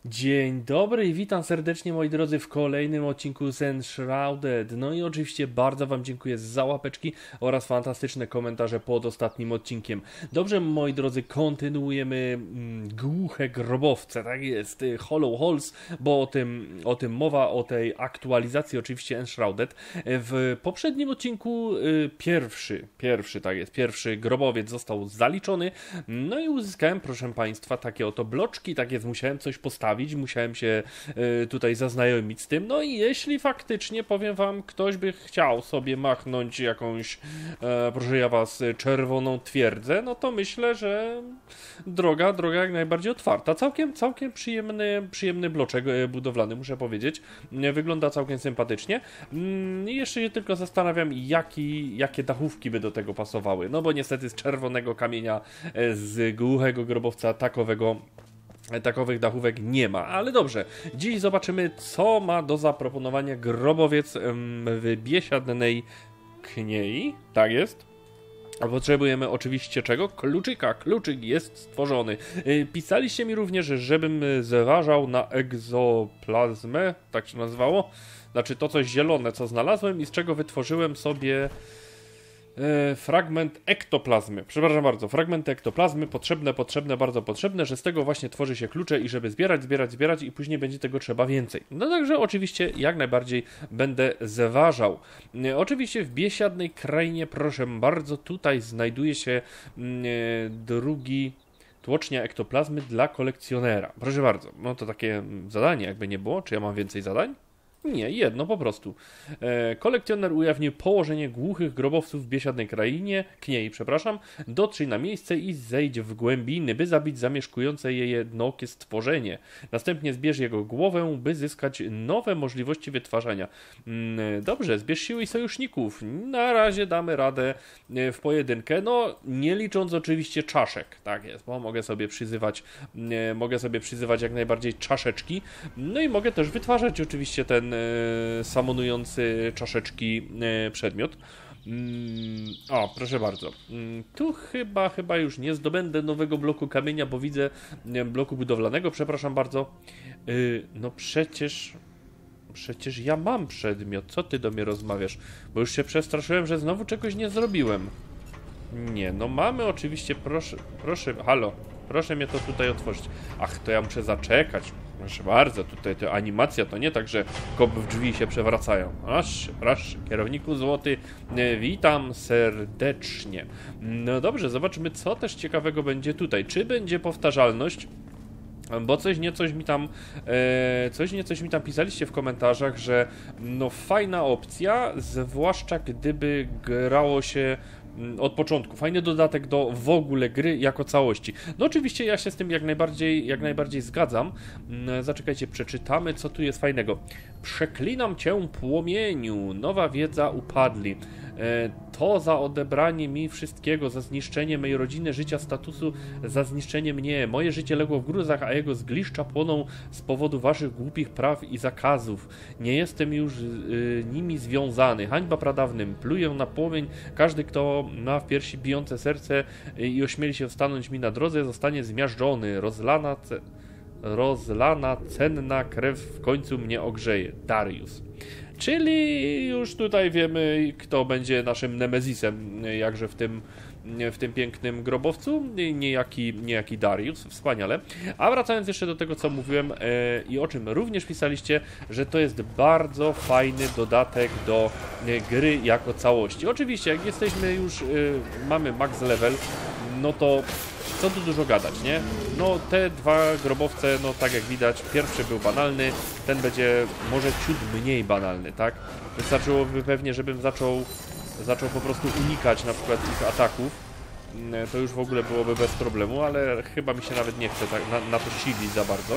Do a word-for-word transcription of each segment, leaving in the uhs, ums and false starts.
Dzień dobry i witam serdecznie moi drodzy w kolejnym odcinku z Enshrouded. No i oczywiście bardzo wam dziękuję za łapeczki oraz fantastyczne komentarze pod ostatnim odcinkiem. Dobrze moi drodzy, kontynuujemy mm, głuche grobowce, tak jest, y, Hollow Halls, bo o tym, o tym mowa, o tej aktualizacji oczywiście Enshrouded. W poprzednim odcinku y, pierwszy, pierwszy tak jest, pierwszy grobowiec został zaliczony, no i uzyskałem proszę państwa takie oto bloczki, tak jest, musiałem coś postawić. Musiałem się y, tutaj zaznajomić z tym. No i jeśli faktycznie, powiem wam, ktoś by chciał sobie machnąć jakąś, e, proszę ja was, czerwoną twierdzę, no to myślę, że droga, droga jak najbardziej otwarta. Całkiem, całkiem przyjemny, przyjemny bloczek budowlany, muszę powiedzieć. Wygląda całkiem sympatycznie. Mm, I jeszcze się tylko zastanawiam, jaki, jakie dachówki by do tego pasowały. No bo niestety z czerwonego kamienia, z głuchego grobowca takowego Takowych dachówek nie ma, ale dobrze. Dziś zobaczymy, co ma do zaproponowania grobowiec w biesiadnej kniei. Tak jest. A potrzebujemy oczywiście czego? Kluczyka. Kluczyk jest stworzony. Pisaliście mi również, żebym zważał na egzoplazmę, tak się nazywało. Znaczy to coś zielone, co znalazłem i z czego wytworzyłem sobie E, fragment ektoplazmy, przepraszam bardzo, fragmenty ektoplazmy, potrzebne, potrzebne, bardzo potrzebne, że z tego właśnie tworzy się klucze i żeby zbierać, zbierać, zbierać i później będzie tego trzeba więcej. No także oczywiście jak najbardziej będę zważał. E, oczywiście w biesiadnej krainie, proszę bardzo, tutaj znajduje się e, drugi tłocznia ektoplazmy dla kolekcjonera. Proszę bardzo, no to takie zadanie jakby nie było, czy ja mam więcej zadań? Nie, jedno po prostu. E, kolekcjoner ujawni położenie głuchych grobowców w biesiadnej krainie, kniei, przepraszam. Dotrzyj na miejsce i zejdź w głębiny, by zabić zamieszkujące je jednookie stworzenie. Następnie zbierz jego głowę, by zyskać nowe możliwości wytwarzania. Mm, dobrze, zbierz siły i sojuszników. Na razie damy radę w pojedynkę, no nie licząc oczywiście czaszek. Tak jest, bo mogę sobie przyzywać, e, mogę sobie przyzywać jak najbardziej czaszeczki. No i mogę też wytwarzać oczywiście ten samonujący czaszeczki przedmiot. O, proszę bardzo. Tu chyba, chyba już nie zdobędę nowego bloku kamienia, bo widzę bloku budowlanego, przepraszam bardzo. No przecież... Przecież ja mam przedmiot. Co ty do mnie rozmawiasz? Bo już się przestraszyłem, że znowu czegoś nie zrobiłem. Nie, no mamy oczywiście, proszę, proszę, halo, proszę mnie to tutaj otworzyć. Ach, to ja muszę zaczekać. Proszę bardzo, tutaj to animacja to nie tak, że kop w drzwi się przewracają. Aż, proszę, kierowniku złoty, witam serdecznie. No dobrze, zobaczmy, co też ciekawego będzie tutaj. Czy będzie powtarzalność? Bo coś niecoś mi tam e, coś niecoś mi tam pisaliście w komentarzach, że no fajna opcja, zwłaszcza gdyby grało się od początku. Fajny dodatek do w ogóle gry jako całości. No oczywiście ja się z tym jak najbardziej, jak najbardziej zgadzam. Zaczekajcie, przeczytamy, co tu jest fajnego. Przeklinam cię, płomieniu. Nowa wiedza upadli. To za odebranie mi wszystkiego, za zniszczenie mojej rodziny, życia, statusu, za zniszczenie mnie. Moje życie legło w gruzach, a jego zgliszcza płoną z powodu waszych głupich praw i zakazów. Nie jestem już y, nimi związany. Hańba pradawnym. Pluję na płomień. Każdy, kto ma w piersi bijące serce i ośmieli się stanąć mi na drodze, zostanie zmiażdżony. Rozlana, ce... Rozlana cenna krew w końcu mnie ogrzeje. Darius. Czyli już tutaj wiemy, kto będzie naszym Nemezisem, jakże w tym, w tym pięknym grobowcu, niejaki, niejaki Darius, wspaniale. A wracając jeszcze do tego, co mówiłem e, i o czym również pisaliście, że to jest bardzo fajny dodatek do e, gry jako całości. Oczywiście, jak jesteśmy już, e, mamy max level, no to co tu dużo gadać, nie? No te dwa grobowce, no tak jak widać, pierwszy był banalny, ten będzie może ciut mniej banalny, tak? Wystarczyłoby pewnie, żebym zaczął, zaczął po prostu unikać na przykład ich ataków, to już w ogóle byłoby bez problemu, ale chyba mi się nawet nie chce tak na, na to silić za bardzo.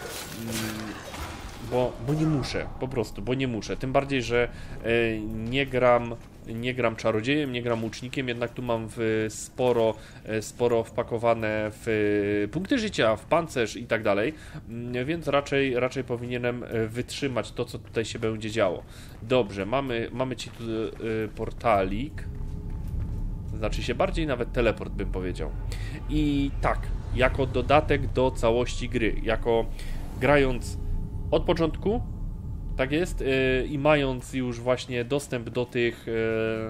Bo, bo nie muszę, po prostu, bo nie muszę. Tym bardziej, że e, nie gram nie gram czarodziejem, nie gram łucznikiem, jednak tu mam w sporo, sporo wpakowane w punkty życia, w pancerz i tak dalej, więc raczej, raczej powinienem wytrzymać to, co tutaj się będzie działo. Dobrze, mamy, mamy ci tu portalik, znaczy się bardziej nawet teleport bym powiedział. I tak, jako dodatek do całości gry, jako grając od początku, tak jest, yy, i mając już właśnie dostęp do tych yy,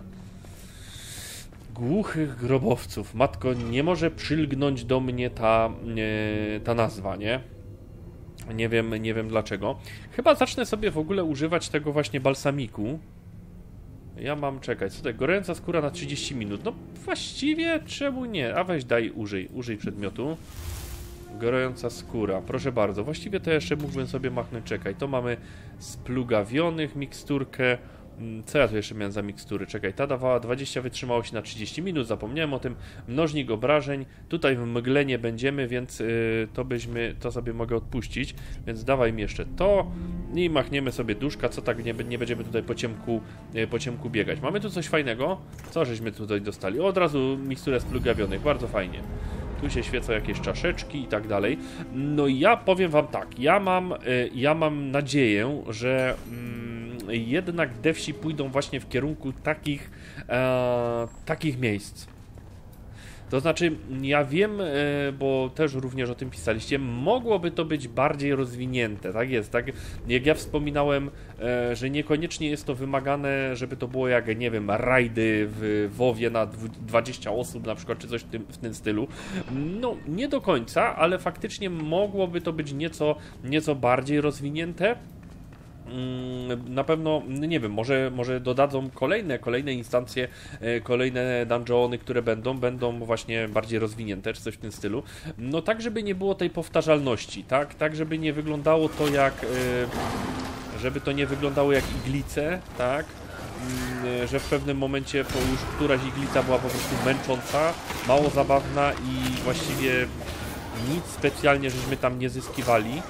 głuchych grobowców. Matko, nie może przylgnąć do mnie ta, yy, ta nazwa, nie? Nie wiem, nie wiem dlaczego. Chyba zacznę sobie w ogóle używać tego właśnie balsamiku. Ja mam, czekać, co tutaj, gorąca skóra na trzydzieści minut. No właściwie czemu nie? A weź daj, użyj, użyj przedmiotu. Gorąca skóra, proszę bardzo. Właściwie to jeszcze mógłbym sobie machnąć, czekaj. To mamy splugawionych miksturkę. Co ja tu jeszcze miałem za mikstury? Czekaj, ta dawała dwadzieścia wytrzymałości na trzydzieści minut, zapomniałem o tym. Mnożnik obrażeń, tutaj w mgle nie będziemy, więc yy, to byśmy, to sobie mogę odpuścić, więc dawaj mi jeszcze to i machniemy sobie duszka, co tak nie, nie będziemy tutaj po ciemku, yy, po ciemku biegać. Mamy tu coś fajnego? Co żeśmy tutaj dostali? O, od razu miksturę splugawionych, bardzo fajnie. Tu się świecą jakieś czaszeczki i tak dalej. No i ja powiem wam tak, ja mam, yy, ja mam nadzieję, że... Yy, jednak devsi pójdą właśnie w kierunku takich, e, takich miejsc. To znaczy, ja wiem, e, bo też również o tym pisaliście, mogłoby to być bardziej rozwinięte, tak jest, tak jak ja wspominałem, e, że niekoniecznie jest to wymagane, żeby to było jak, nie wiem, rajdy w WoWie na dwadzieścia osób na przykład, czy coś w tym, w tym stylu. No, nie do końca, ale faktycznie mogłoby to być nieco, nieco bardziej rozwinięte. Na pewno, nie wiem, może, może dodadzą kolejne, kolejne instancje, kolejne dungeony, które będą, będą właśnie bardziej rozwinięte, czy coś w tym stylu. No tak, żeby nie było tej powtarzalności, tak, tak, żeby nie wyglądało to jak, żeby to nie wyglądało jak iglice, tak, że w pewnym momencie to już któraś iglica była po prostu męcząca, mało zabawna i właściwie nic specjalnie żeśmy tam nie zyskiwali.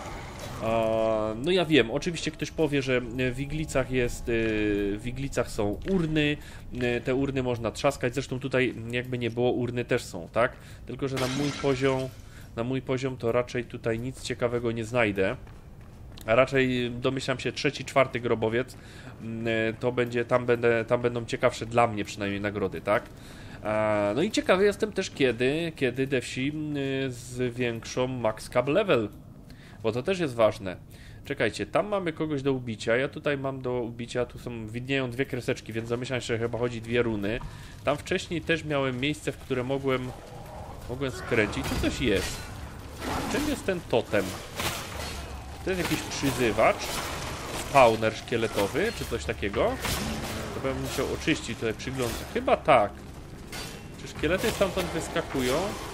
No ja wiem, oczywiście ktoś powie, że w iglicach jest, w iglicach są urny, te urny można trzaskać, zresztą tutaj jakby nie było, urny też są, tak? Tylko że na mój poziom, na mój poziom to raczej tutaj nic ciekawego nie znajdę, a raczej domyślam się trzeci, czwarty grobowiec, to będzie, tam, będę, tam będą ciekawsze dla mnie przynajmniej nagrody, tak? No i ciekawy jestem też kiedy, kiedy devsi zwiększą max cap level. Bo to też jest ważne. Czekajcie, tam mamy kogoś do ubicia, ja tutaj mam do ubicia, tu są, widnieją dwie kreseczki, więc zamyślam się, że chyba chodzi dwie runy. Tam wcześniej też miałem miejsce, w które mogłem, mogłem skręcić. Tu coś jest. Czym jest ten totem? To jest jakiś przyzywacz, spawner szkieletowy, czy coś takiego? To bym musiał oczyścić tutaj przygląd. Chyba tak. Czy szkielety stamtąd wyskakują?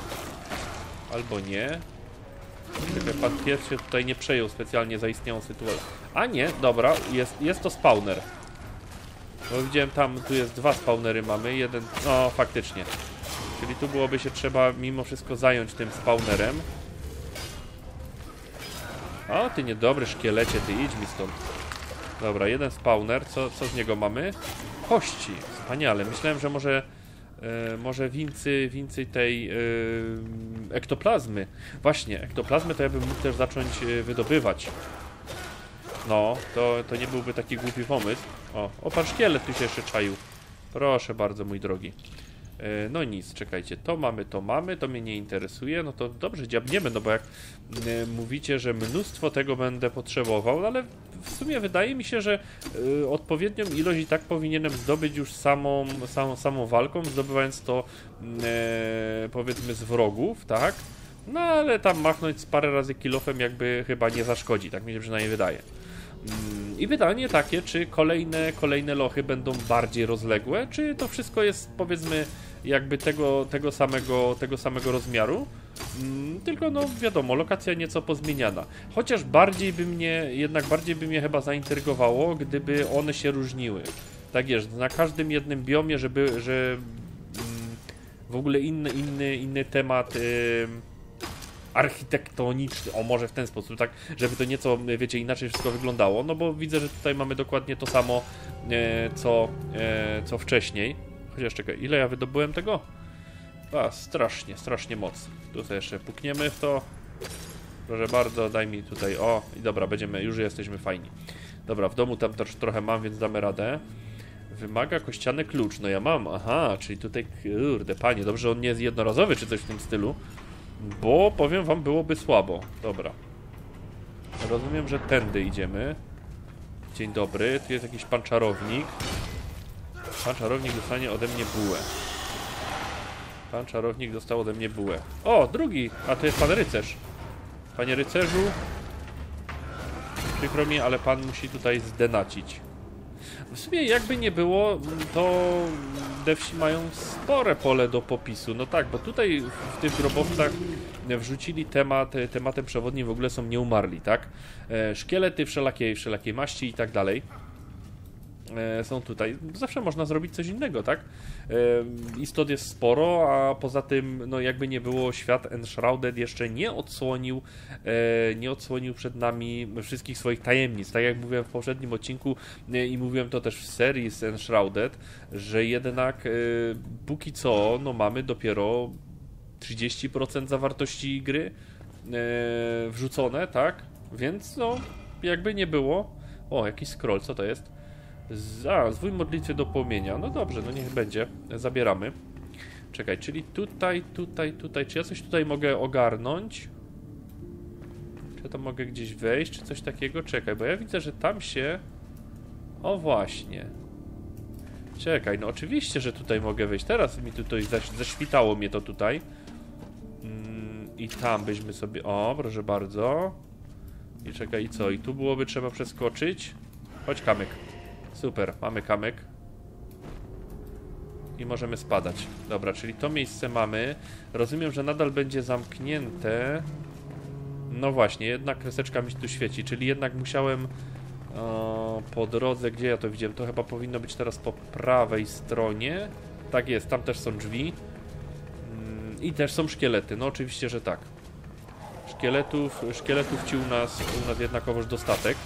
Albo nie. Czekaj, pan pies się tutaj nie przejął specjalnie zaistniałą sytuację. A nie, dobra, jest, jest to spawner. Bo widziałem tam, tu jest dwa spawnery mamy, jeden, no faktycznie. Czyli tu byłoby się trzeba mimo wszystko zająć tym spawnerem. O, ty niedobry szkielecie, ty idź mi stąd. Dobra, jeden spawner, co, co z niego mamy? Kości, wspaniale, myślałem, że może... Yy, może więcej, więcej tej yy, ektoplazmy. Właśnie, ektoplazmy to ja bym mógł też zacząć yy, wydobywać. No, to, to nie byłby taki głupi pomysł. O, o, pan szkielet tu się jeszcze czaił. Proszę bardzo, mój drogi. Yy, no nic, czekajcie, to mamy, to mamy, to mnie nie interesuje. No to dobrze, dziabniemy, no bo jak yy, mówicie, że mnóstwo tego będę potrzebował, no ale w sumie wydaje mi się, że y, odpowiednią ilość i tak powinienem zdobyć już samą, samą, samą walką, zdobywając to y, powiedzmy z wrogów, tak? No ale tam machnąć z parę razy kilofem jakby chyba nie zaszkodzi, tak mi się przynajmniej wydaje. Mm, I pytanie takie, czy kolejne, kolejne lochy będą bardziej rozległe, czy to wszystko jest powiedzmy jakby tego, tego, samego, tego samego rozmiaru? Mm, tylko no wiadomo, lokacja nieco pozmieniana. Chociaż bardziej by mnie, jednak bardziej by mnie chyba zaintrygowało, gdyby one się różniły. Tak jest, na każdym jednym biomie, żeby, że mm, w ogóle inny, inny, inny temat yy, architektoniczny, o może w ten sposób, tak, żeby to nieco, wiecie, inaczej wszystko wyglądało, no bo widzę, że tutaj mamy dokładnie to samo, yy, co, yy, co wcześniej. Chociaż czekaj, ile ja wydobyłem tego? A, strasznie, strasznie mocno. Tu sobie jeszcze pukniemy w to. Proszę bardzo, daj mi tutaj, o, i dobra, będziemy, już jesteśmy fajni. Dobra, w domu tam też trochę mam, więc damy radę. Wymaga kościany klucz, no ja mam, aha, czyli tutaj, kurde, panie, dobrze, on nie jest jednorazowy, czy coś w tym stylu. Bo, powiem wam, byłoby słabo. Dobra. Rozumiem, że tędy idziemy. Dzień dobry, tu jest jakiś pan czarownik. Pan czarownik dostanie ode mnie bułę. Pan czarownik dostał ode mnie bułę. O, drugi! A to jest pan rycerz. Panie rycerzu, przykro mi, ale pan musi tutaj zdenacić. W sumie jakby nie było, to devsi mają spore pole do popisu. No tak, bo tutaj w tych grobowcach wrzucili temat, tematem przewodnim w ogóle są nieumarli, tak? Szkielety wszelakiej, wszelakiej maści i tak dalej są tutaj. Zawsze można zrobić coś innego, tak? Istot jest sporo, a poza tym, no jakby nie było, świat Enshrouded jeszcze nie odsłonił nie odsłonił przed nami wszystkich swoich tajemnic. Tak jak mówiłem w poprzednim odcinku i mówiłem to też w serii z Enshrouded, że jednak póki co, no mamy dopiero trzydzieści procent zawartości gry wrzucone, tak? Więc no, jakby nie było. O, jakiś scroll, co to jest? A, zwój modlitwy do płomienia. No dobrze, no niech będzie. Zabieramy. Czekaj, czyli tutaj, tutaj, tutaj. Czy ja coś tutaj mogę ogarnąć? Czy ja tam mogę gdzieś wejść, czy coś takiego? Czekaj, bo ja widzę, że tam się... O właśnie. Czekaj, no oczywiście, że tutaj mogę wejść. Teraz mi tutaj zaświtało mnie to tutaj. Mm, I tam byśmy sobie... O, proszę bardzo. I czekaj, i co? I tu byłoby trzeba przeskoczyć. Chodź, kamyk. Super, mamy kamyk. I możemy spadać. Dobra, czyli to miejsce mamy. Rozumiem, że nadal będzie zamknięte. No właśnie, jedna kreseczka mi się tu świeci, czyli jednak musiałem o, po drodze, gdzie ja to widziałem, to chyba powinno być teraz po prawej stronie. Tak jest, tam też są drzwi. I też są szkielety, no oczywiście, że tak. Szkieletów, szkieletów ci u nas, u nas jednakowoż dostatek.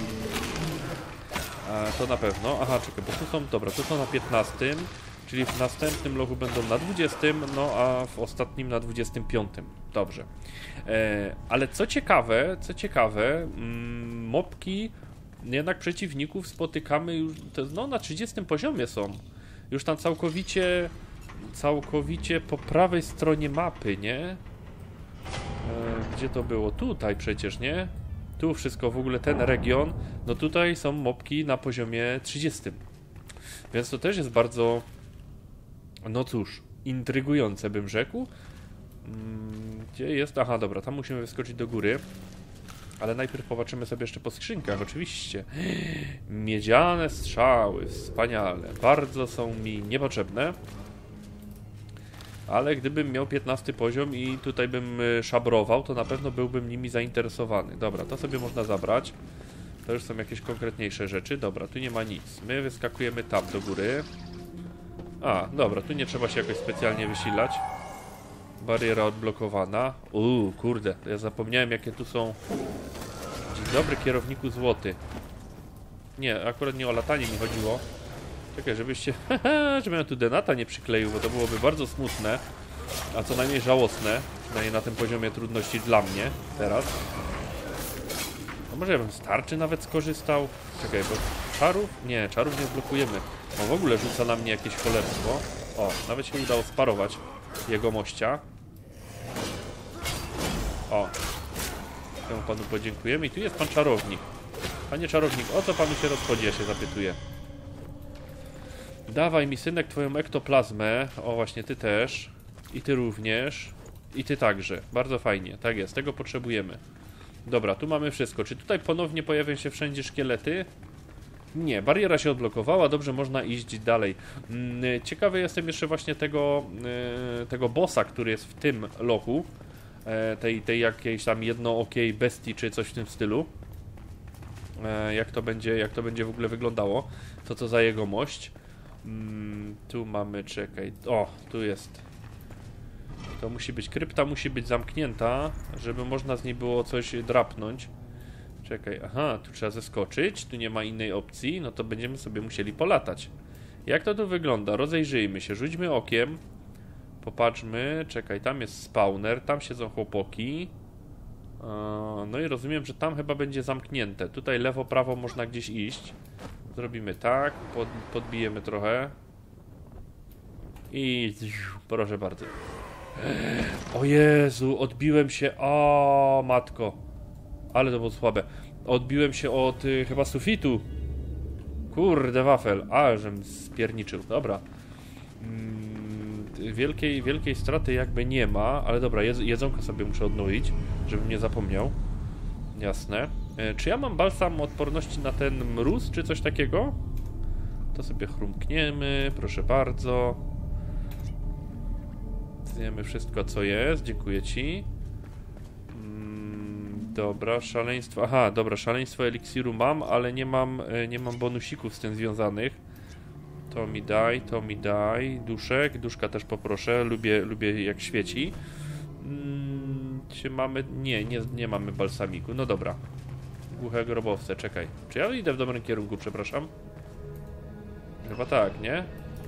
A, to na pewno. Aha, czekaj, bo tu są, dobra, tu są na piętnastym, czyli w następnym lochu będą na dwudziestym, no a w ostatnim na dwudziestym piątym. Dobrze. E, ale co ciekawe, co ciekawe, mm, mopki, jednak przeciwników spotykamy już, to, no na trzydziestym poziomie są. Już tam całkowicie, całkowicie po prawej stronie mapy, nie? E, gdzie to było? Tutaj przecież, nie? Tu wszystko, w ogóle ten region, no tutaj są mopki na poziomie trzydziestym. Więc to też jest bardzo, no cóż, intrygujące bym rzekł. Gdzie jest? Aha, dobra, tam musimy wyskoczyć do góry. Ale najpierw popatrzymy sobie jeszcze po skrzynkach, oczywiście. Miedziane strzały, wspaniale. Bardzo są mi niepotrzebne. Ale gdybym miał piętnasty poziom i tutaj bym szabrował, to na pewno byłbym nimi zainteresowany. Dobra, to sobie można zabrać. To już są jakieś konkretniejsze rzeczy. Dobra, tu nie ma nic. My wyskakujemy tam do góry. A, dobra, tu nie trzeba się jakoś specjalnie wysilać. Bariera odblokowana. Uuu, kurde, ja zapomniałem, jakie tu są. Dzień dobry, kierowniku złoty. Nie, akurat nie o latanie mi chodziło. Czekaj, żebyście... żebym ja tu denata nie przykleił, bo to byłoby bardzo smutne. A co najmniej żałosne. Przynajmniej na tym poziomie trudności dla mnie. Teraz. No może ja bym z tarczy nawet skorzystał. Czekaj, bo czarów? Nie, czarów nie zblokujemy. On w ogóle rzuca na mnie jakieś cholerstwo. O, nawet się udało sparować jego mościa. O. Temu panu podziękujemy. I tu jest pan czarownik. Panie czarownik, o co panu się rozchodzi? Ja się zapytuję. Dawaj mi, synek, twoją ektoplazmę. O, właśnie, ty też. I ty również. I ty także. Bardzo fajnie. Tak jest, tego potrzebujemy. Dobra, tu mamy wszystko. Czy tutaj ponownie pojawią się wszędzie szkielety? Nie, bariera się odblokowała. Dobrze, można iść dalej. Ciekawy jestem jeszcze właśnie tego, tego bossa, który jest w tym lochu. Tej, tej jakiejś tam jednookiej bestii, czy coś w tym stylu. Jak to będzie, jak to będzie w ogóle wyglądało. Co to za jego mość. Hmm, tu mamy, czekaj, o, tu jest. To musi być, krypta musi być zamknięta, żeby można z niej było coś drapnąć. Czekaj, aha, tu trzeba zeskoczyć, tu nie ma innej opcji, no to będziemy sobie musieli polatać. Jak to tu wygląda? Rozejrzyjmy się, rzućmy okiem. Popatrzmy, czekaj, tam jest spawner, tam siedzą chłopoki. No i rozumiem, że tam chyba będzie zamknięte. Tutaj lewo, prawo można gdzieś iść. Zrobimy tak, pod, podbijemy trochę. I proszę bardzo. O Jezu, odbiłem się. O matko. Ale to było słabe. Odbiłem się od y, chyba sufitu. Kurde wafel. A, żem spierniczył. Dobra. Mm, wielkiej, wielkiej straty jakby nie ma, ale dobra, jedz, jedzonko sobie muszę odnowić, żebym nie zapomniał. Jasne. E, czy ja mam balsam odporności na ten mróz, czy coś takiego? To sobie chrumkniemy, proszę bardzo. Zjemy wszystko, co jest. Dziękuję ci. Dobra, szaleństwo. Aha, dobra, szaleństwo eliksiru mam, ale nie mam, nie mam bonusików z tym związanych. To mi daj, to mi daj. Duszek, duszka też poproszę. Lubię, lubię jak świeci. Hmm, czy mamy... Nie, nie, nie mamy balsamiku. No dobra. Głuche grobowce, czekaj. Czy ja idę w dobrym kierunku, przepraszam? Chyba tak, nie?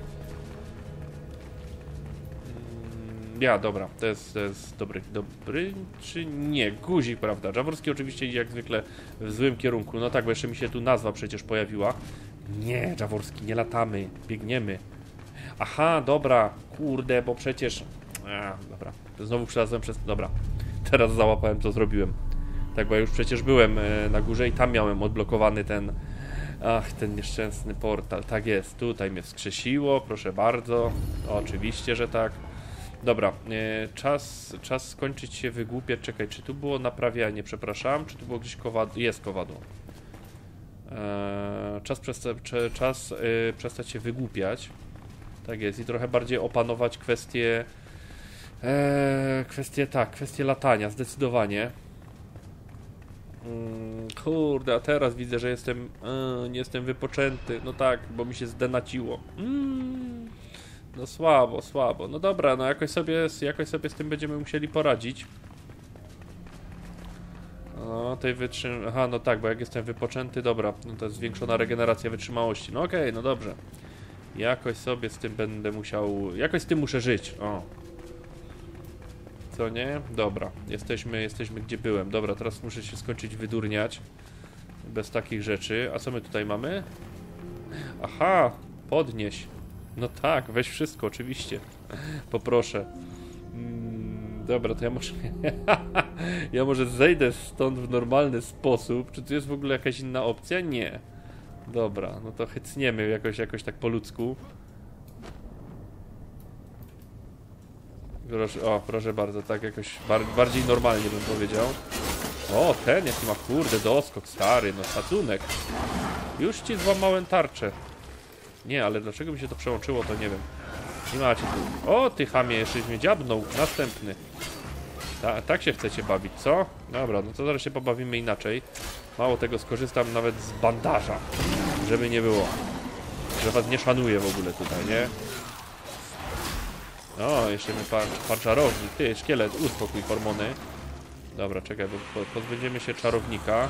Ja, dobra, to jest, to jest dobry, dobry, czy nie? Guzik, prawda? Jaworski oczywiście idzie jak zwykle w złym kierunku. No tak, bo jeszcze mi się tu nazwa przecież pojawiła. Nie, Jaworski, nie latamy, biegniemy. Aha, dobra, kurde, bo przecież... A, dobra, znowu przelazłem przez... Dobra, teraz załapałem, co zrobiłem. Tak, bo ja już przecież byłem na górze i tam miałem odblokowany ten... Ach, ten nieszczęsny portal. Tak jest, tutaj mnie wskrzesiło, proszę bardzo. Oczywiście, że tak. Dobra, e, czas, czas skończyć się wygłupiać. Czekaj, czy tu było naprawianie, przepraszam, czy tu było gdzieś kowadło? Jest kowadło. E, czas przesta czas e, przestać się wygłupiać. Tak jest, i trochę bardziej opanować kwestie, e, kwestie, tak, kwestie latania, zdecydowanie. Mm, kurde, a teraz widzę, że jestem, e, nie jestem wypoczęty. No tak, bo mi się zdenaciło. Mm. No słabo, słabo. No dobra, no jakoś sobie, jakoś sobie z tym będziemy musieli poradzić. No, tej wytrzym... Aha, no tak, bo jak jestem wypoczęty, dobra, no to jest zwiększona regeneracja wytrzymałości. No okej, okay, no dobrze. Jakoś sobie z tym będę musiał... Jakoś z tym muszę żyć, o. Co nie? Dobra, jesteśmy, jesteśmy gdzie byłem. Dobra, teraz muszę się skończyć wydurniać. Bez takich rzeczy. A co my tutaj mamy? Aha, podnieś. No tak, weź wszystko, oczywiście. Poproszę. Mm, dobra, to ja może... ja może zejdę stąd w normalny sposób. Czy tu jest w ogóle jakaś inna opcja? Nie. Dobra, no to hycniemy jakoś, jakoś tak po ludzku. Proszę, o, proszę bardzo, tak jakoś bar bardziej normalnie bym powiedział. O, ten jaki ma, kurde, doskok stary, no szacunek. Już ci złamałem tarczę. Nie, ale dlaczego mi się to przełączyło, to nie wiem. Nie macie tu. O, ty chamie, jeszcze mnie dziabnął. Następny. Ta, tak się chcecie bawić, co? Dobra, no to zaraz się pobawimy inaczej. Mało tego, skorzystam nawet z bandaża. Żeby nie było. Że was nie szanuję w ogóle tutaj, nie? O, jeszcze mi pan, pan czarownik. Ty, szkielet, uspokój hormony. Dobra, czekaj, bo pozbędziemy się czarownika.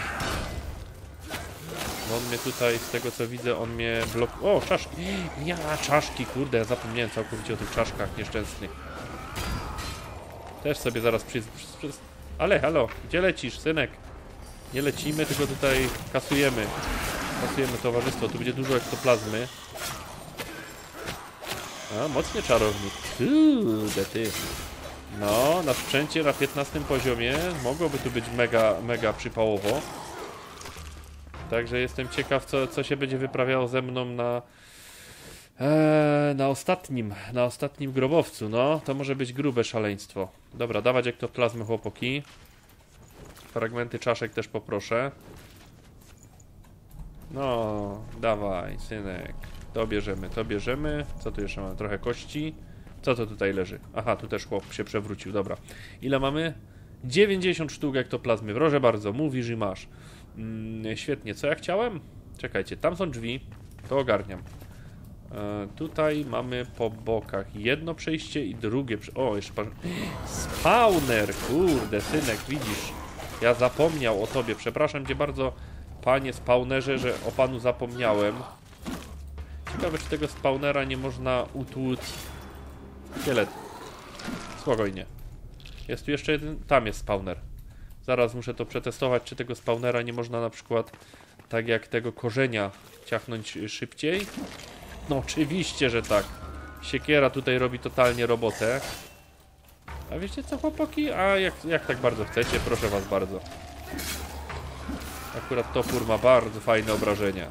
Bo on mnie tutaj, z tego co widzę, on mnie blokuje. O, czaszki! Ja, czaszki, kurde, ja zapomniałem całkowicie o tych czaszkach nieszczęsnych. Też sobie zaraz przy... przy... Ale, halo, gdzie lecisz, synek? Nie lecimy, tylko tutaj kasujemy. Kasujemy towarzystwo, tu będzie dużo ektoplazmy. A, mocny czarownik. Kurde, ty. No, na sprzęcie na piętnastym poziomie mogłoby tu być mega, mega przypałowo. Także jestem ciekaw, co, co się będzie wyprawiało ze mną na ee, na ostatnim, na ostatnim grobowcu. No, to może być grube szaleństwo. Dobra, dawać ektoplazmy, chłopaki. Fragmenty czaszek też poproszę. No, dawaj, synek. To bierzemy, to bierzemy. Co tu jeszcze mamy? Trochę kości. Co to tutaj leży? Aha, tu też chłop się przewrócił, dobra. Ile mamy? dziewięćdziesiąt sztuk ektoplazmy. Proszę bardzo, mówisz i masz. Mm, świetnie, co ja chciałem? Czekajcie, tam są drzwi. To ogarniam. E, tutaj mamy po bokach jedno przejście i drugie przejście. O, jeszcze pan... Spawner! Kurde, synek, widzisz. Ja zapomniał o tobie. Przepraszam cię bardzo, panie spawnerze, że o panu zapomniałem. Ciekawe, czy tego spawnera nie można utłuc. Szkielet. Spokojnie. Jest tu jeszcze jeden. Tam jest spawner. Zaraz muszę to przetestować, czy tego spawnera nie można na przykład, tak jak tego korzenia, ciachnąć szybciej. No oczywiście, że tak. Siekiera tutaj robi totalnie robotę. A wiecie co, chłopaki? A jak, jak tak bardzo chcecie, proszę was bardzo. Akurat topór ma bardzo fajne obrażenia.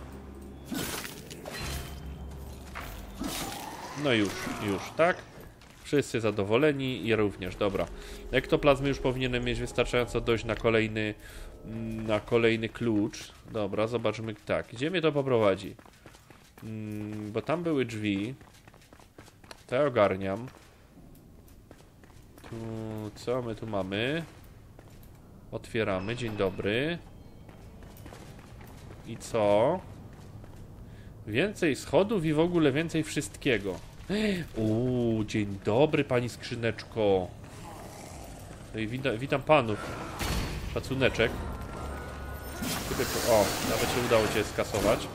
No już, już, tak? Wszyscy zadowoleni, ja również, dobra. Ektoplazmy już powinienem mieć wystarczająco dość na kolejny na kolejny klucz. Dobra, zobaczmy, tak, gdzie mnie to poprowadzi? Hmm, bo tam były drzwi. To ja ogarniam. Tu, co my tu mamy? Otwieramy, dzień dobry. I co? Więcej schodów i w ogóle więcej wszystkiego. Uuu, dzień dobry, pani skrzyneczko. No i witam, witam panów. Szacuneczek. O, nawet się udało cię skasować.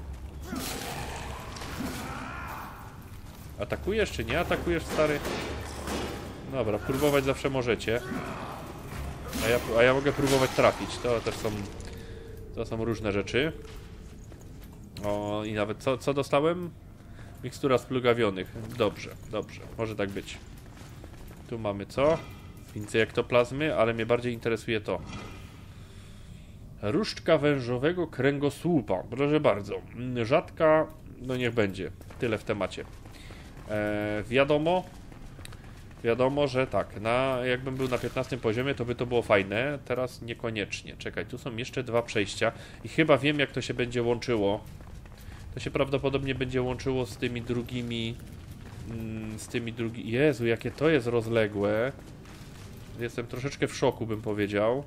Atakujesz czy nie atakujesz, stary? Dobra, próbować zawsze możecie. A ja, a ja mogę próbować trafić. To też są... To są różne rzeczy. O, i nawet co, co dostałem? Mikstura splugawionych. Dobrze, dobrze. Może tak być. Tu mamy co? Więcej ektoplazmy, ale mnie bardziej interesuje to. Różdżka wężowego kręgosłupa. Proszę bardzo. Rzadka, no niech będzie. Tyle w temacie. Eee, wiadomo, wiadomo, że tak. Na, jakbym był na piętnastym poziomie, to by to było fajne. Teraz niekoniecznie. Czekaj, tu są jeszcze dwa przejścia. I chyba wiem, jak to się będzie łączyło. To się prawdopodobnie będzie łączyło z tymi drugimi... Z tymi drugimi... Jezu, jakie to jest rozległe. Jestem troszeczkę w szoku, bym powiedział.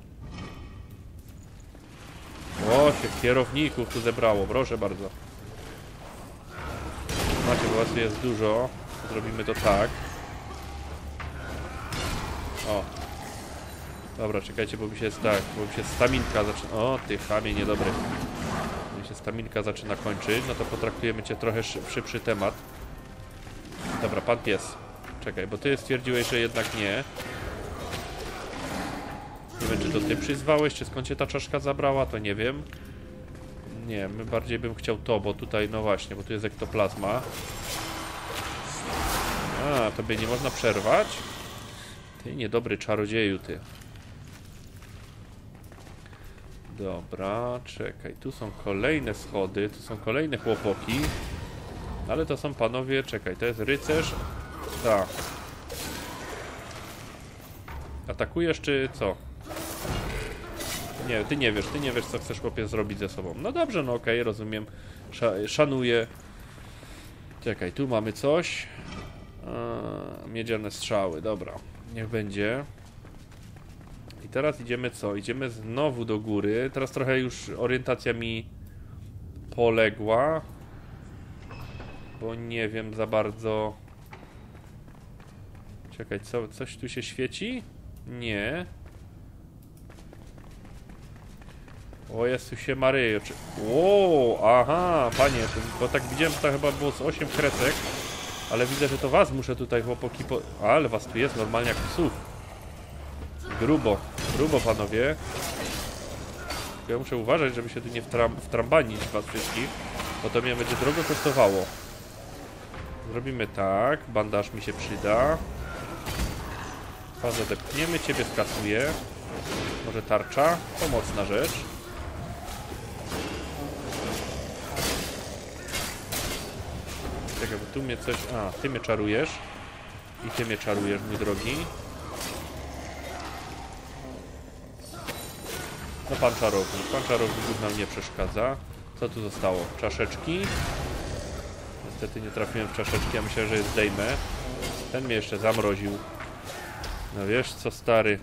O, się kierowników tu zebrało, proszę bardzo. Macie, bo was jest dużo. Zrobimy to tak. O. Dobra, czekajcie, bo mi się tak, bo mi się staminka zaczyna... O, ty chamie niedobry. Bo mi się staminka zaczyna kończyć, no to potraktujemy cię trochę szy szybszy temat. Dobra, pan pies. Czekaj, bo ty stwierdziłeś, że jednak nie. Nie wiem, czy to ty przyzwałeś, czy skąd się ta czaszka zabrała, to nie wiem. Nie, my bardziej bym chciał to, bo tutaj, no właśnie, bo tu jest ektoplazma. A, tobie nie można przerwać? Ty niedobry czarodzieju, ty. Dobra, czekaj, tu są kolejne schody, tu są kolejne chłopoki. Ale to są panowie, czekaj, to jest rycerz. Tak. Atakujesz, czy co? Nie, ty nie wiesz, ty nie wiesz, co chcesz, chłopie, zrobić ze sobą. No dobrze, no okej, okay, rozumiem. Sza szanuję. Czekaj, tu mamy coś. A, miedziane strzały, dobra. Niech będzie. I teraz idziemy co? Idziemy znowu do góry. Teraz trochę już orientacja mi poległa. Bo nie wiem za bardzo... Czekaj, co, coś tu się świeci? Nie. O Jezusie Maryjo, czy... Ło, aha, panie, bo tak widziałem, że to chyba było z osiem kresek. Ale widzę, że to was muszę tutaj, chłopaki, po... Ale was tu jest normalnie jak psów. Grubo, grubo, panowie. Ja muszę uważać, żeby się tu nie wtram... wtrambanić was wszystkich, bo to mnie będzie drogo kosztowało. Zrobimy tak, bandaż mi się przyda. Fazę depniemy, ciebie skasuję. Może tarcza? Pomocna rzecz. Czekaj, bo tu mnie coś... A, ty mnie czarujesz. I ty mnie czarujesz, mój drogi. No pan czarownik. Pan czarownik nam nie przeszkadza. Co tu zostało? Czaszeczki. Niestety nie trafiłem w czaszeczki, ja myślę, że je zdejmę. Ten mnie jeszcze zamroził. No wiesz co, stary.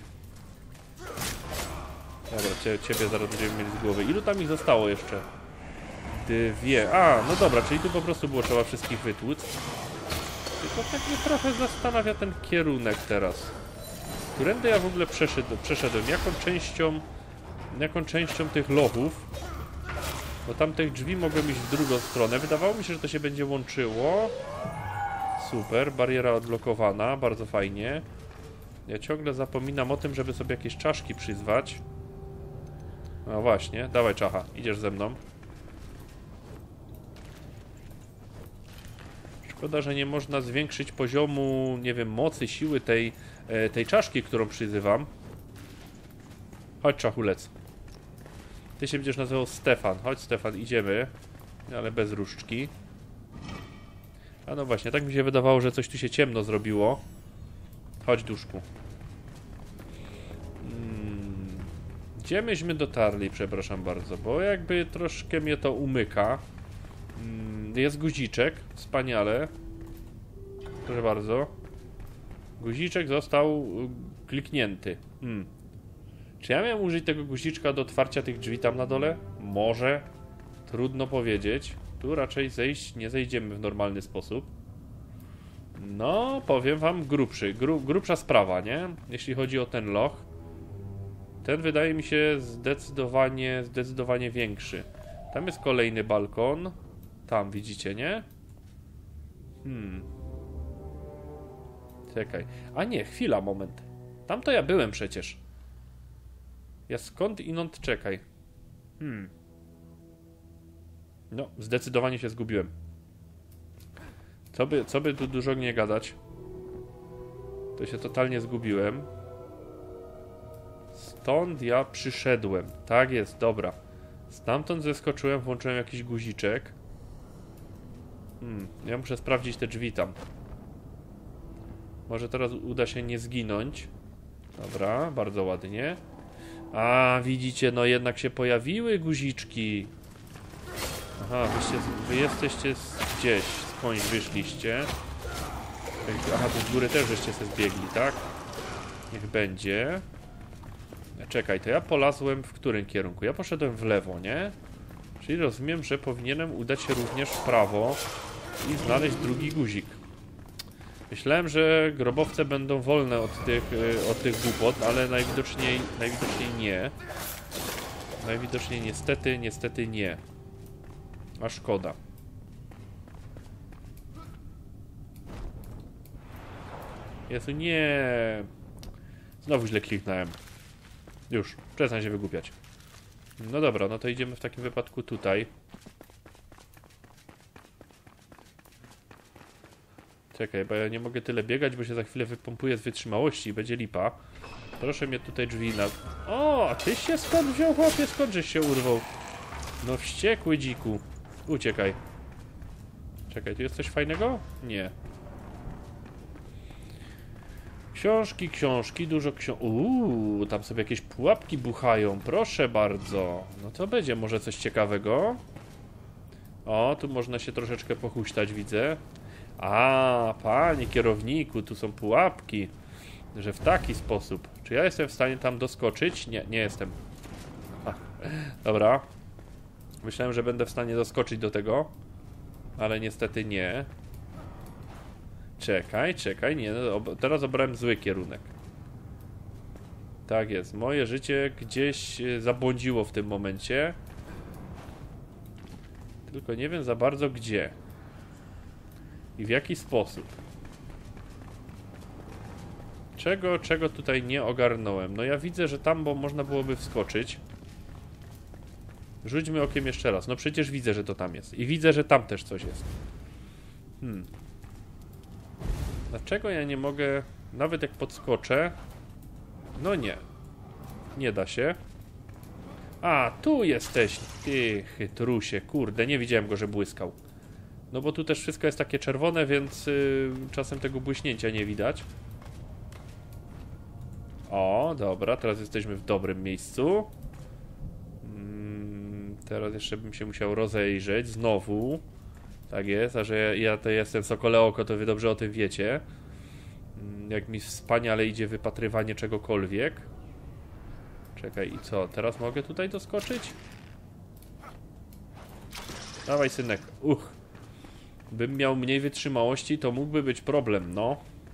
Dobra, cie, ciebie zaraz będziemy mieli z głowy. Ilu tam ich zostało jeszcze? Dwie. A, no dobra, czyli tu po prostu było trzeba wszystkich wytłuc. Tylko tak mnie trochę zastanawia ten kierunek teraz. Którędy ja w ogóle przeszedł, przeszedłem? Jaką częścią... Jaką częścią tych lochów? Bo tam tych drzwi mogłem iść w drugą stronę. Wydawało mi się, że to się będzie łączyło. Super, bariera odblokowana, bardzo fajnie. Ja ciągle zapominam o tym, żeby sobie jakieś czaszki przyzwać. No właśnie, dawaj czacha, idziesz ze mną. Szkoda, że nie można zwiększyć poziomu, nie wiem, mocy, siły tej, tej czaszki, którą przyzywam. Chodź, czachulec. Ty się będziesz nazywał Stefan. Chodź Stefan, idziemy. Ale bez różdżki. A no właśnie, tak mi się wydawało, że coś tu się ciemno zrobiło. Chodź duszku. Hmm. Gdzie myśmy dotarli, przepraszam bardzo, bo jakby troszkę mnie to umyka. Hmm. Jest guziczek, wspaniale. Proszę bardzo. Guziczek został kliknięty. Hmm. Czy ja miałem użyć tego guziczka do otwarcia tych drzwi tam na dole? Może. Trudno powiedzieć. Tu raczej zejść nie zejdziemy w normalny sposób. No, powiem wam, grubszy. Gru, grubsza sprawa, nie? Jeśli chodzi o ten loch. Ten wydaje mi się zdecydowanie, zdecydowanie większy. Tam jest kolejny balkon. Tam, widzicie, nie? Hmm. Czekaj. A nie, chwila, moment. Tam to ja byłem przecież. Ja skąd inąd czekaj. Hmm. No, zdecydowanie się zgubiłem. Co by, co by tu dużo nie gadać. To się totalnie zgubiłem. Stąd ja przyszedłem. Tak jest, dobra. Stamtąd zeskoczyłem, włączyłem jakiś guziczek. Hmm, ja muszę sprawdzić te drzwi tam. Może teraz uda się nie zginąć. Dobra, bardzo ładnie. A, widzicie, no jednak się pojawiły guziczki. Aha, wyście, wy jesteście z, gdzieś, skądś wyszliście. Aha, tu z góry też żeście się zbiegli, tak? Niech będzie. Czekaj, to ja polazłem w którym kierunku? Ja poszedłem w lewo, nie? Czyli rozumiem, że powinienem udać się również w prawo i znaleźć drugi guzik. Myślałem, że grobowce będą wolne od tych, od tych głupot, ale najwidoczniej, najwidoczniej nie. Najwidoczniej niestety, niestety nie. A szkoda. Jezu, nie. Znowu źle kliknąłem. Już, przestań się wygłupiać. No dobra, no to idziemy w takim wypadku tutaj. Czekaj, bo ja nie mogę tyle biegać, bo się za chwilę wypompuję z wytrzymałości i będzie lipa. Proszę mnie tutaj drzwi na... O, a ty się skąd wziął, chłopie? Skąd żeś się urwał? No wściekły dziku. Uciekaj. Czekaj, tu jest coś fajnego? Nie. Książki, książki, dużo książek. Uuu, tam sobie jakieś pułapki buchają. Proszę bardzo. No to będzie może coś ciekawego. O, tu można się troszeczkę pochuśtać, widzę. A, panie kierowniku, tu są pułapki. Że w taki sposób. Czy ja jestem w stanie tam doskoczyć? Nie, nie jestem. A, dobra. Myślałem, że będę w stanie doskoczyć do tego. Ale niestety nie. Czekaj, czekaj, nie, no, teraz obrałem zły kierunek. Tak jest, moje życie gdzieś zabłądziło w tym momencie. Tylko nie wiem za bardzo gdzie. I w jaki sposób. Czego, czego tutaj nie ogarnąłem? No ja widzę, że tam bo można byłoby wskoczyć. Rzućmy okiem jeszcze raz. No przecież widzę, że to tam jest. I widzę, że tam też coś jest. Hmm. Dlaczego ja nie mogę, nawet jak podskoczę? No nie. Nie da się. A, tu jesteś, ty chytrusie, kurde, nie widziałem go, że błyskał. No bo tu też wszystko jest takie czerwone, więc yy, czasem tego błyśnięcia nie widać. O, dobra, teraz jesteśmy w dobrym miejscu. Mm, teraz jeszcze bym się musiał rozejrzeć, znowu. Tak jest, a że ja, ja to jestem sokole oko, to wy dobrze o tym wiecie. Jak mi wspaniale idzie wypatrywanie czegokolwiek. Czekaj, i co? Teraz mogę tutaj doskoczyć? Dawaj, synek. Uch. Bym miał mniej wytrzymałości, to mógłby być problem, no.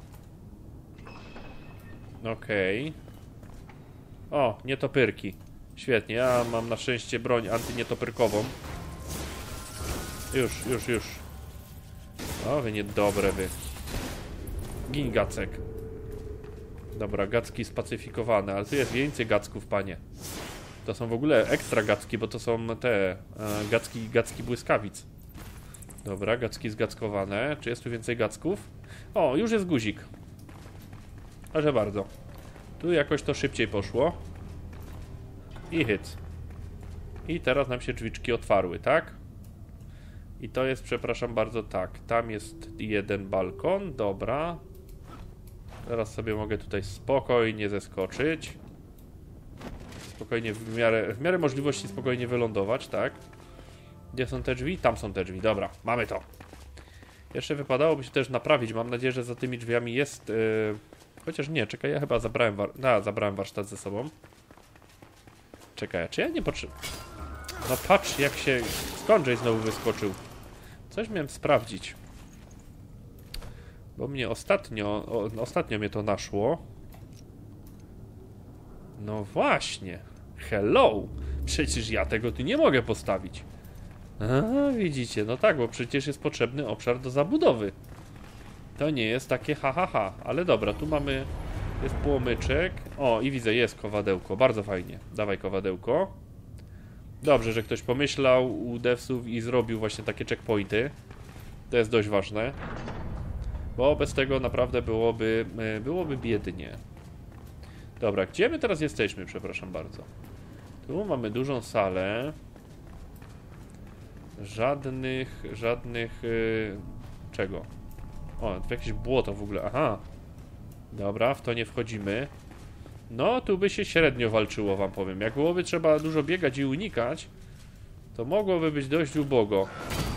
Okej. Okay. O, nietopyrki. Świetnie, ja mam na szczęście broń antynietopyrkową. Już, już, już. O, wy niedobre, wy. Gin, Gacek. Dobra, gacki spacyfikowane, ale tu jest więcej gacków, panie. To są w ogóle ekstra gacki, bo to są te e, gacki, gacki błyskawic. Dobra, gacki zgackowane. Czy jest tu więcej gacków? O, już jest guzik. Proszę bardzo. Tu jakoś to szybciej poszło. I hit. I teraz nam się drzwiczki otwarły, tak? I to jest, przepraszam bardzo, tak. Tam jest jeden balkon, dobra. Teraz sobie mogę tutaj spokojnie zeskoczyć. Spokojnie, w miarę, w miarę możliwości spokojnie wylądować, tak? Gdzie są te drzwi? Tam są te drzwi, dobra, mamy to. Jeszcze wypadałoby się też naprawić, mam nadzieję, że za tymi drzwiami jest... Yy... Chociaż nie, czekaj, ja chyba zabrałem, war... no, zabrałem warsztat ze sobą. Czekaj, czy ja nie potrzebuję... No patrz, jak się... Skąd Jay znowu wyskoczył? Coś miałem sprawdzić. Bo mnie ostatnio... O, ostatnio mnie to naszło. No właśnie. Hello! Przecież ja tego tu nie mogę postawić. A, widzicie, no tak, bo przecież jest potrzebny obszar do zabudowy. To nie jest takie ha, ha, ha. Ale dobra, tu mamy... Jest płomyczek. O, i widzę, jest kowadełko. Bardzo fajnie. Dawaj kowadełko. Dobrze, że ktoś pomyślał u devsów i zrobił właśnie takie checkpointy. To jest dość ważne. Bo bez tego naprawdę byłoby, byłoby biednie. Dobra, gdzie my teraz jesteśmy? Przepraszam bardzo. Tu mamy dużą salę. Żadnych, żadnych... Yy, czego? O, tu jakieś błoto w ogóle. Aha. Dobra, w to nie wchodzimy. No, tu by się średnio walczyło, wam powiem. Jak byłoby trzeba dużo biegać i unikać, to mogłoby być dość ubogo.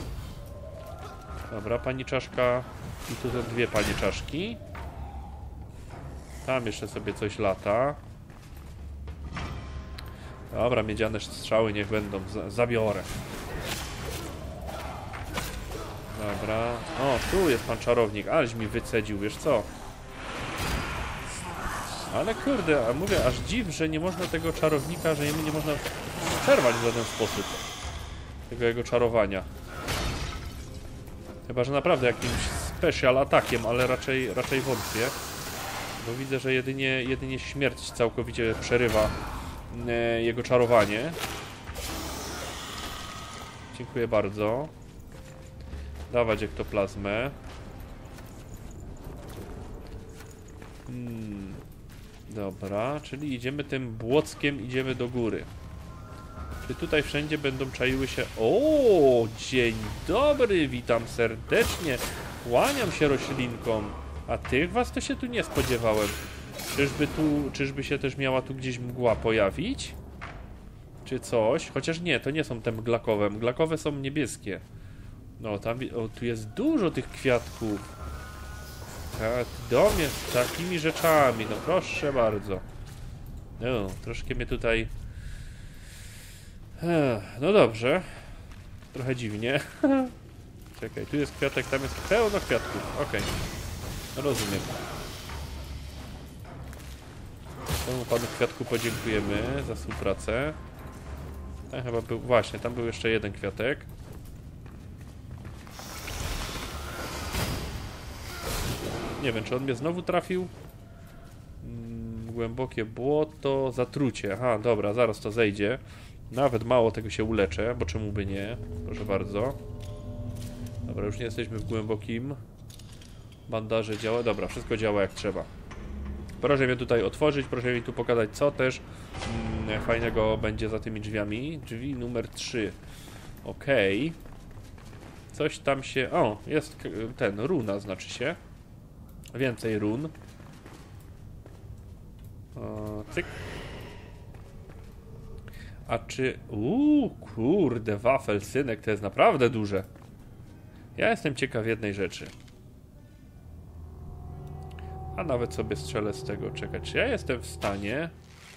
Dobra, pani czaszka. I tu są dwie panie czaszki. Tam jeszcze sobie coś lata. Dobra, miedziane strzały niech będą. Z zabiorę. Dobra. O, tu jest pan czarownik. Aleś mi wycedził, wiesz co? Ale kurde, a mówię, aż dziw, że nie można tego czarownika, że jemu nie można przerwać w żaden sposób. Tego jego czarowania. Chyba, że naprawdę jakimś special atakiem, ale raczej, raczej wątpię. Bo widzę, że jedynie, jedynie śmierć całkowicie przerywa e, jego czarowanie. Dziękuję bardzo. Dawać ektoplazmę. Hmm. Dobra, czyli idziemy tym błockiem, idziemy do góry. Czy tutaj wszędzie będą czaiły się... O, dzień dobry, witam serdecznie. Kłaniam się roślinkom. A tych was to się tu nie spodziewałem. Czyżby tu, czyżby się też miała tu gdzieś mgła pojawić? Czy coś? Chociaż nie, to nie są te mglakowe. Mglakowe są niebieskie. No, tam... O, tu jest dużo tych kwiatków. Tak, dom jest takimi rzeczami, no proszę bardzo. No, troszkę mnie tutaj... No dobrze. Trochę dziwnie. Czekaj, tu jest kwiatek, tam jest pełno kwiatków. Okej. Okay. Rozumiem. Temu panu kwiatku podziękujemy za współpracę. Tam chyba był... Właśnie, tam był jeszcze jeden kwiatek. Nie wiem, czy on mnie znowu trafił? Mm, głębokie błoto, zatrucie. Aha, dobra, zaraz to zejdzie. Nawet mało tego się uleczę, bo czemu by nie? Proszę bardzo. Dobra, już nie jesteśmy w głębokim. Bandaże działa. Dobra, wszystko działa jak trzeba. Proszę mnie tutaj otworzyć, proszę mi tu pokazać, co też mm, fajnego będzie za tymi drzwiami. Drzwi numer trzy. Okej. Okay. Coś tam się... O, jest ten, runa znaczy się. Więcej run. O, cyk. A czy... Uuu, kurde, wafel, synek, to jest naprawdę duże. Ja jestem ciekaw jednej rzeczy. A nawet sobie strzelę z tego, czekać. Czy ja jestem w stanie...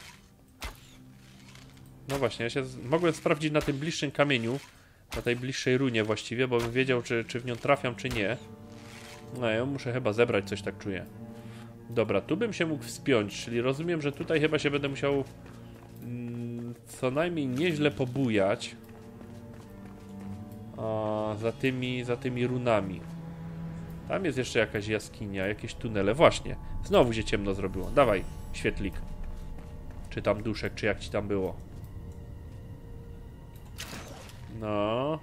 No właśnie, ja się z... mogłem sprawdzić na tym bliższym kamieniu, na tej bliższej runie właściwie, bo bym wiedział, czy, czy w nią trafiam, czy nie. No ja muszę chyba zebrać, coś tak czuję. Dobra, tu bym się mógł wspiąć, czyli rozumiem, że tutaj chyba się będę musiał mm, co najmniej nieźle pobujać a, za tymi, za tymi runami. Tam jest jeszcze jakaś jaskinia, jakieś tunele. Właśnie, znowu się ciemno zrobiło. Dawaj, świetlik. Czy tam duszek, czy jak ci tam było. No.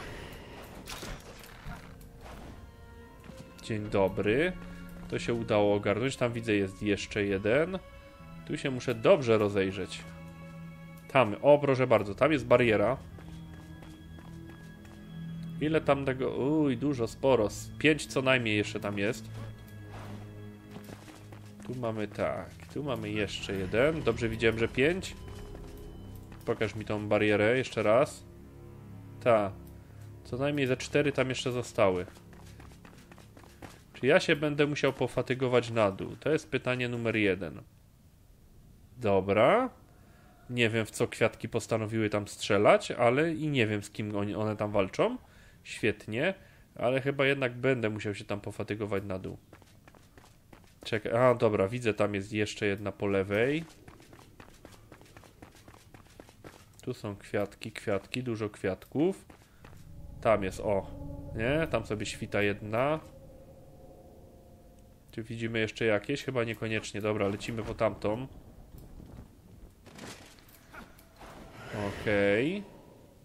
Dzień dobry. To się udało ogarnąć. Tam widzę, jest jeszcze jeden. Tu się muszę dobrze rozejrzeć. Tam, o proszę bardzo, tam jest bariera. Ile tam tego... Uj, dużo, sporo. Pięć co najmniej jeszcze tam jest. Tu mamy tak, tu mamy jeszcze jeden. Dobrze widziałem, że pięć. Pokaż mi tą barierę jeszcze raz. Ta. Co najmniej ze cztery tam jeszcze zostały. Czy ja się będę musiał pofatygować na dół? To jest pytanie numer jeden. Dobra. Nie wiem, w co kwiatki postanowiły tam strzelać, ale i nie wiem, z kim one tam walczą. Świetnie, ale chyba jednak będę musiał się tam pofatygować na dół. Czekaj, a dobra, widzę, tam jest jeszcze jedna po lewej. Tu są kwiatki, kwiatki, dużo kwiatków. Tam jest, o, nie? Tam sobie świta jedna. Czy widzimy jeszcze jakieś? Chyba niekoniecznie. Dobra, lecimy po tamtą. Okej. Okay.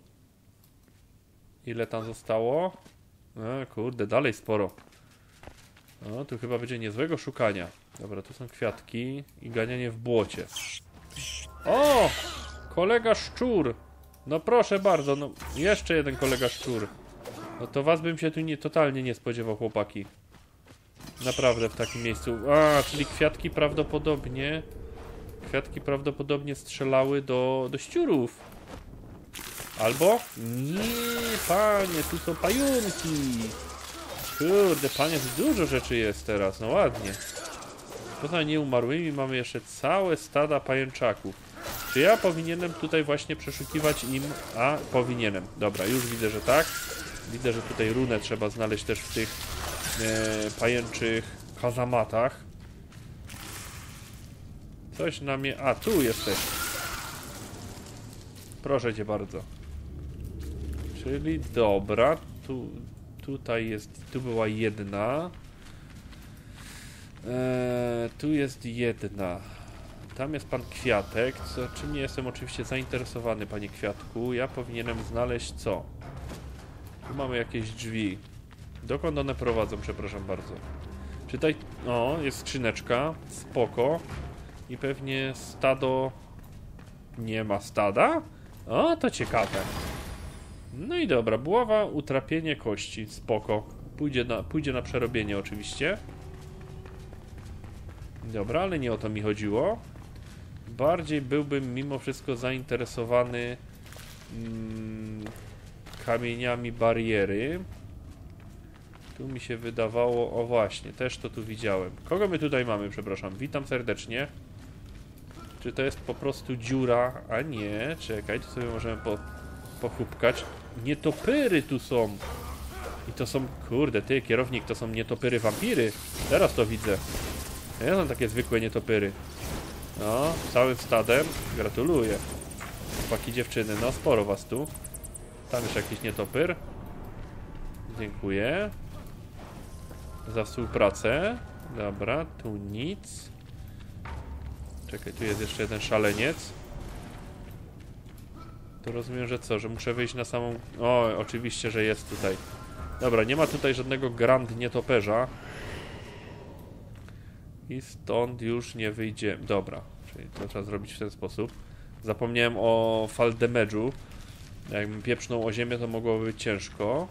Ile tam zostało? A, kurde, dalej sporo. No, tu chyba będzie niezłego szukania. Dobra, tu są kwiatki i ganianie w błocie. O! Kolega szczur! No proszę bardzo, no jeszcze jeden kolega szczur. No to was bym się tu nie, totalnie nie spodziewał, chłopaki. Naprawdę w takim miejscu. A, czyli kwiatki prawdopodobnie... Kwiatki prawdopodobnie strzelały do, do ściurów. Albo? Nie, panie, tu są pająki. Kurde, panie, tu dużo rzeczy jest teraz, no ładnie. Poza nieumarłymi mamy jeszcze całe stada pajęczaków. Czy ja powinienem tutaj właśnie przeszukiwać im... A, powinienem. Dobra, już widzę, że tak. Widzę, że tutaj runę trzeba znaleźć też w tych e, pajęczych kazamatach. Coś na mnie... A, tu jesteś. Proszę cię bardzo. Czyli dobra, tu... Tutaj jest... Tu była jedna. Eee, tu jest jedna. Tam jest pan Kwiatek, co, czym nie jestem oczywiście zainteresowany, panie Kwiatku. Ja powinienem znaleźć co? Tu mamy jakieś drzwi. Dokąd one prowadzą, przepraszam bardzo. Czytaj... O, jest skrzyneczka. Spoko. I pewnie stado... Nie ma stada? O, to ciekawe. No i dobra, buława, utrapienie kości. Spoko. Pójdzie na, pójdzie na przerobienie oczywiście. Dobra, ale nie o to mi chodziło. Bardziej byłbym mimo wszystko zainteresowany mm, kamieniami bariery. Tu mi się wydawało... O właśnie, też to tu widziałem. Kogo my tutaj mamy, przepraszam? Witam serdecznie. Czy to jest po prostu dziura? A nie, czekaj, tu sobie możemy po, pochupkać. Nietopery tu są. I to są... Kurde, ty, kierownik, to są nietopery wampiry. Teraz to widzę. To nie są takie zwykłe nietopery. No, całym stadem. Gratuluję. Chłopaki, dziewczyny, no sporo was tu. Tam jeszcze jakiś nietopyr. Dziękuję za współpracę. Dobra, tu nic. Czekaj, tu jest jeszcze jeden szaleniec. To rozumiem, że co? Że muszę wyjść na samą... O, oczywiście, że jest tutaj. Dobra, nie ma tutaj żadnego grand nietoperza. I stąd już nie wyjdzie. Dobra, czyli to trzeba zrobić w ten sposób. Zapomniałem o fall damage'u. Jakbym pieprznął o ziemię, to mogłoby być ciężko.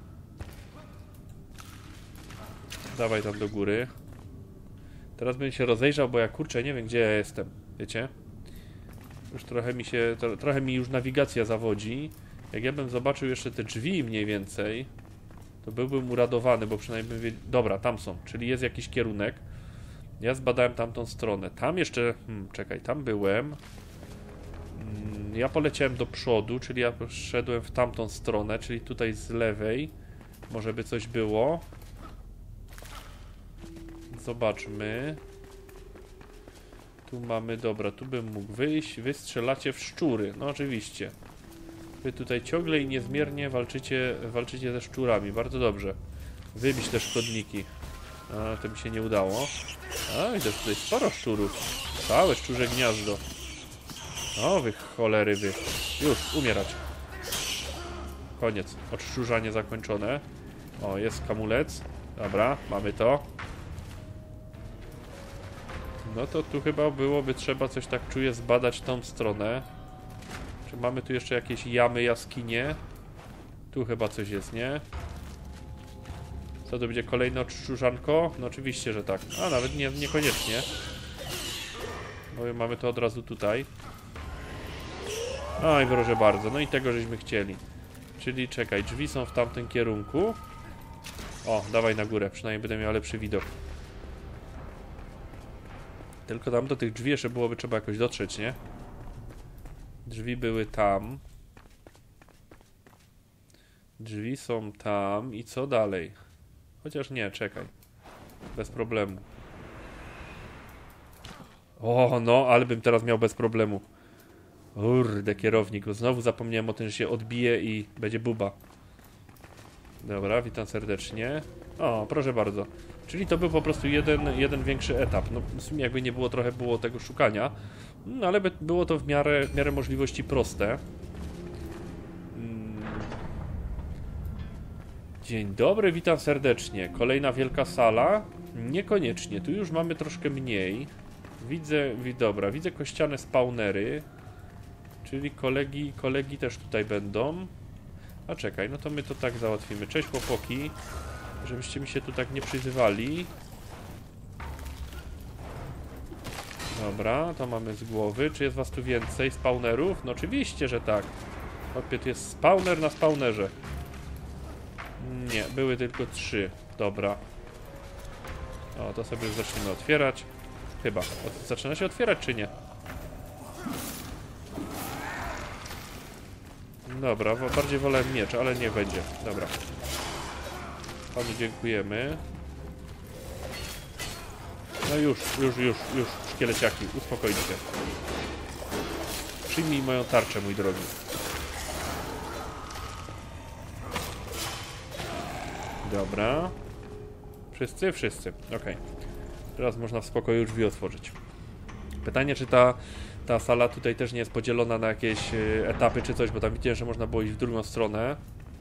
Dawaj tam do góry. Teraz bym się rozejrzał, bo ja kurczę nie wiem, gdzie ja jestem. Wiecie? Już trochę mi się... To, trochę mi już nawigacja zawodzi. Jak ja bym zobaczył jeszcze te drzwi mniej więcej, to byłbym uradowany, bo przynajmniej bym wiedział... Dobra, tam są, czyli jest jakiś kierunek. Ja zbadałem tamtą stronę. Tam jeszcze... Hmm, czekaj, tam byłem. Hmm, ja poleciałem do przodu, czyli ja szedłem w tamtą stronę, czyli tutaj z lewej. Może by coś było. Zobaczmy. Tu mamy... Dobra, tu bym mógł wyjść. Wy strzelacie w szczury. No oczywiście. Wy tutaj ciągle i niezmiernie walczycie, walczycie ze szczurami. Bardzo dobrze. Wybić te szkodniki. A, to mi się nie udało. A, widzę tutaj sporo szczurów. Całe szczurze gniazdo. O, wy cholery wy. Już, umierać. Koniec. Odszczurzanie zakończone. O, jest kamulec. Dobra, mamy to. No to tu chyba byłoby trzeba coś, tak czuję, zbadać tą stronę. Czy mamy tu jeszcze jakieś jamy, jaskinie? Tu chyba coś jest, nie? Co to będzie, kolejne odszczurzanko? No oczywiście, że tak. A nawet nie, niekoniecznie. Bo mamy to od razu tutaj. Oj, proszę bardzo. No i tego żeśmy chcieli. Czyli czekaj, drzwi są w tamtym kierunku. O, dawaj na górę, przynajmniej będę miał lepszy widok. Tylko tam do tych drzwi jeszcze byłoby trzeba jakoś dotrzeć, nie? Drzwi były tam. Drzwi są tam. I co dalej? Chociaż nie, czekaj. Bez problemu. O, no, ale bym teraz miał bez problemu. Kurde, kierownik. Znowu zapomniałem o tym, że się odbije i będzie buba. Dobra, witam serdecznie. O, proszę bardzo. Czyli to był po prostu jeden, jeden większy etap. No, w sumie jakby nie było, trochę było tego szukania. No, ale by było to w miarę, w miarę możliwości proste. Hmm. Dzień dobry, witam serdecznie. Kolejna wielka sala. Niekoniecznie, tu już mamy troszkę mniej. Widzę, dobra, widzę kościane spawnery. Czyli kolegi, kolegi też tutaj będą. A czekaj, no to my to tak załatwimy. Cześć chłopaki. Żebyście mi się tu tak nie przyzywali. Dobra, to mamy z głowy. Czy jest was tu więcej spawnerów? No oczywiście, że tak. Opie, tu jest spawner na spawnerze. Nie, były tylko trzy. Dobra. O, to sobie już zaczniemy otwierać. Chyba. O, zaczyna się otwierać, czy nie? Dobra, bardziej wolę miecz, ale nie będzie. Dobra. Panu dziękujemy. No już, już, już, już, szkieleciaki, uspokojcie się. Przyjmij moją tarczę, mój drogi. Dobra. Wszyscy? Wszyscy. Ok. Teraz można w spokoju drzwi otworzyć. Pytanie, czy ta, ta sala tutaj też nie jest podzielona na jakieś y, etapy czy coś, bo tam widziałem, że można było iść w drugą stronę.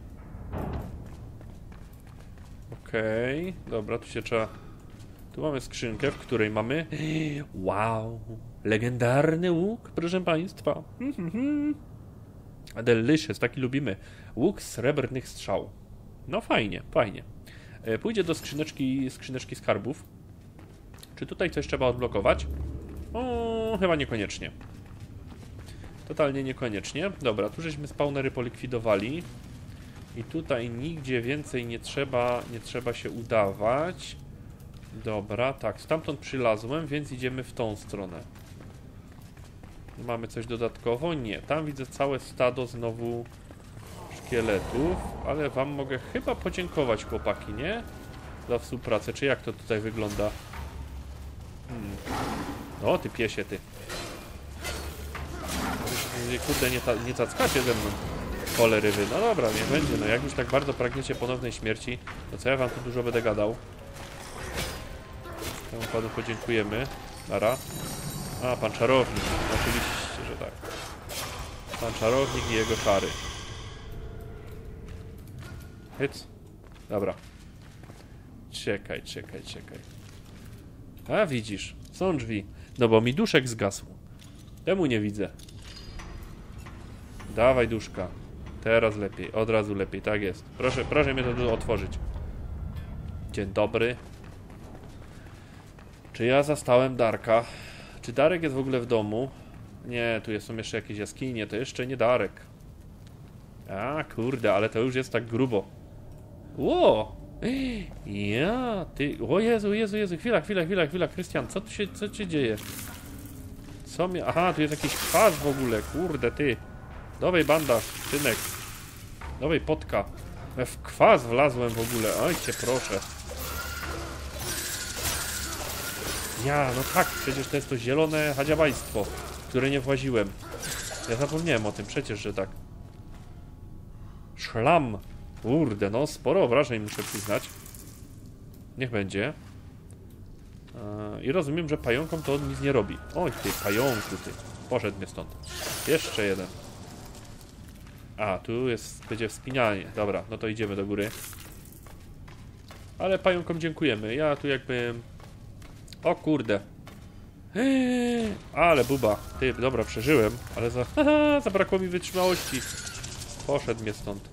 Okej, okay. Dobra, tu się trzeba... Tu mamy skrzynkę, w której mamy... Wow! Legendarny łuk, proszę państwa. Delicious, taki lubimy. Łuk srebrnych strzał. No fajnie, fajnie. Pójdzie do skrzyneczki, skrzyneczki skarbów. Czy tutaj coś trzeba odblokować? O, chyba niekoniecznie. Totalnie niekoniecznie. Dobra, tu żeśmy spawnery polikwidowali. I tutaj nigdzie więcej nie trzeba, nie trzeba się udawać. Dobra, tak, stamtąd przylazłem, więc idziemy w tą stronę. Mamy coś dodatkowo? Nie, tam widzę całe stado znowu szkieletów, ale wam mogę chyba podziękować, chłopaki, nie? Za współpracę, czy jak to tutaj wygląda? Hmm. O, ty piesie, ty. Kurde, nie, ta, nie cackacie ze mną. Cholery wy. No dobra, niech będzie. No jak już tak bardzo pragniecie ponownej śmierci, to co ja wam tu dużo będę gadał. Temu panu podziękujemy. Nara. A, pan czarownik. Oczywiście, że tak. Pan czarownik i jego czary. Hyc. Dobra. Czekaj, czekaj, czekaj. A, widzisz. Są drzwi. No bo mi duszek zgasł. Temu nie widzę. Dawaj duszka. Teraz lepiej. Od razu lepiej. Tak jest. Proszę, proszę mnie to tu otworzyć. Dzień dobry. Czy ja zastałem Darka? Czy Darek jest w ogóle w domu? Nie, tu są jeszcze jakieś jaskinie. To jeszcze nie Darek. A, kurde, ale to już jest tak grubo. Ło! Ja, ty... O Jezu, Jezu, Jezu. Chwila, chwila, chwila, chwila. Krystian, co tu się, co się dzieje? Co mnie... Aha, tu jest jakiś kwas w ogóle. Kurde, ty. Nowej bandaż, synek. Nowej potka. W kwas wlazłem w ogóle. Oj cię proszę. Ja, no tak, przecież to jest to zielone hadziabajstwo, w które nie właziłem. Ja zapomniałem o tym, przecież, że tak. Szlam. Kurde, no sporo obrażeń muszę przyznać. Niech będzie. Yy, I rozumiem, że pająkom to on nic nie robi. Oj ty, pająku ty. Poszedł mnie stąd. Jeszcze jeden. A, tu jest, będzie wspinanie. Dobra, no to idziemy do góry. Ale pająkom dziękujemy. Ja tu jakby... O kurde. Eee, ale buba. Ty, dobra, przeżyłem, ale za... Haha, zabrakło mi wytrzymałości. Poszedł mnie stąd.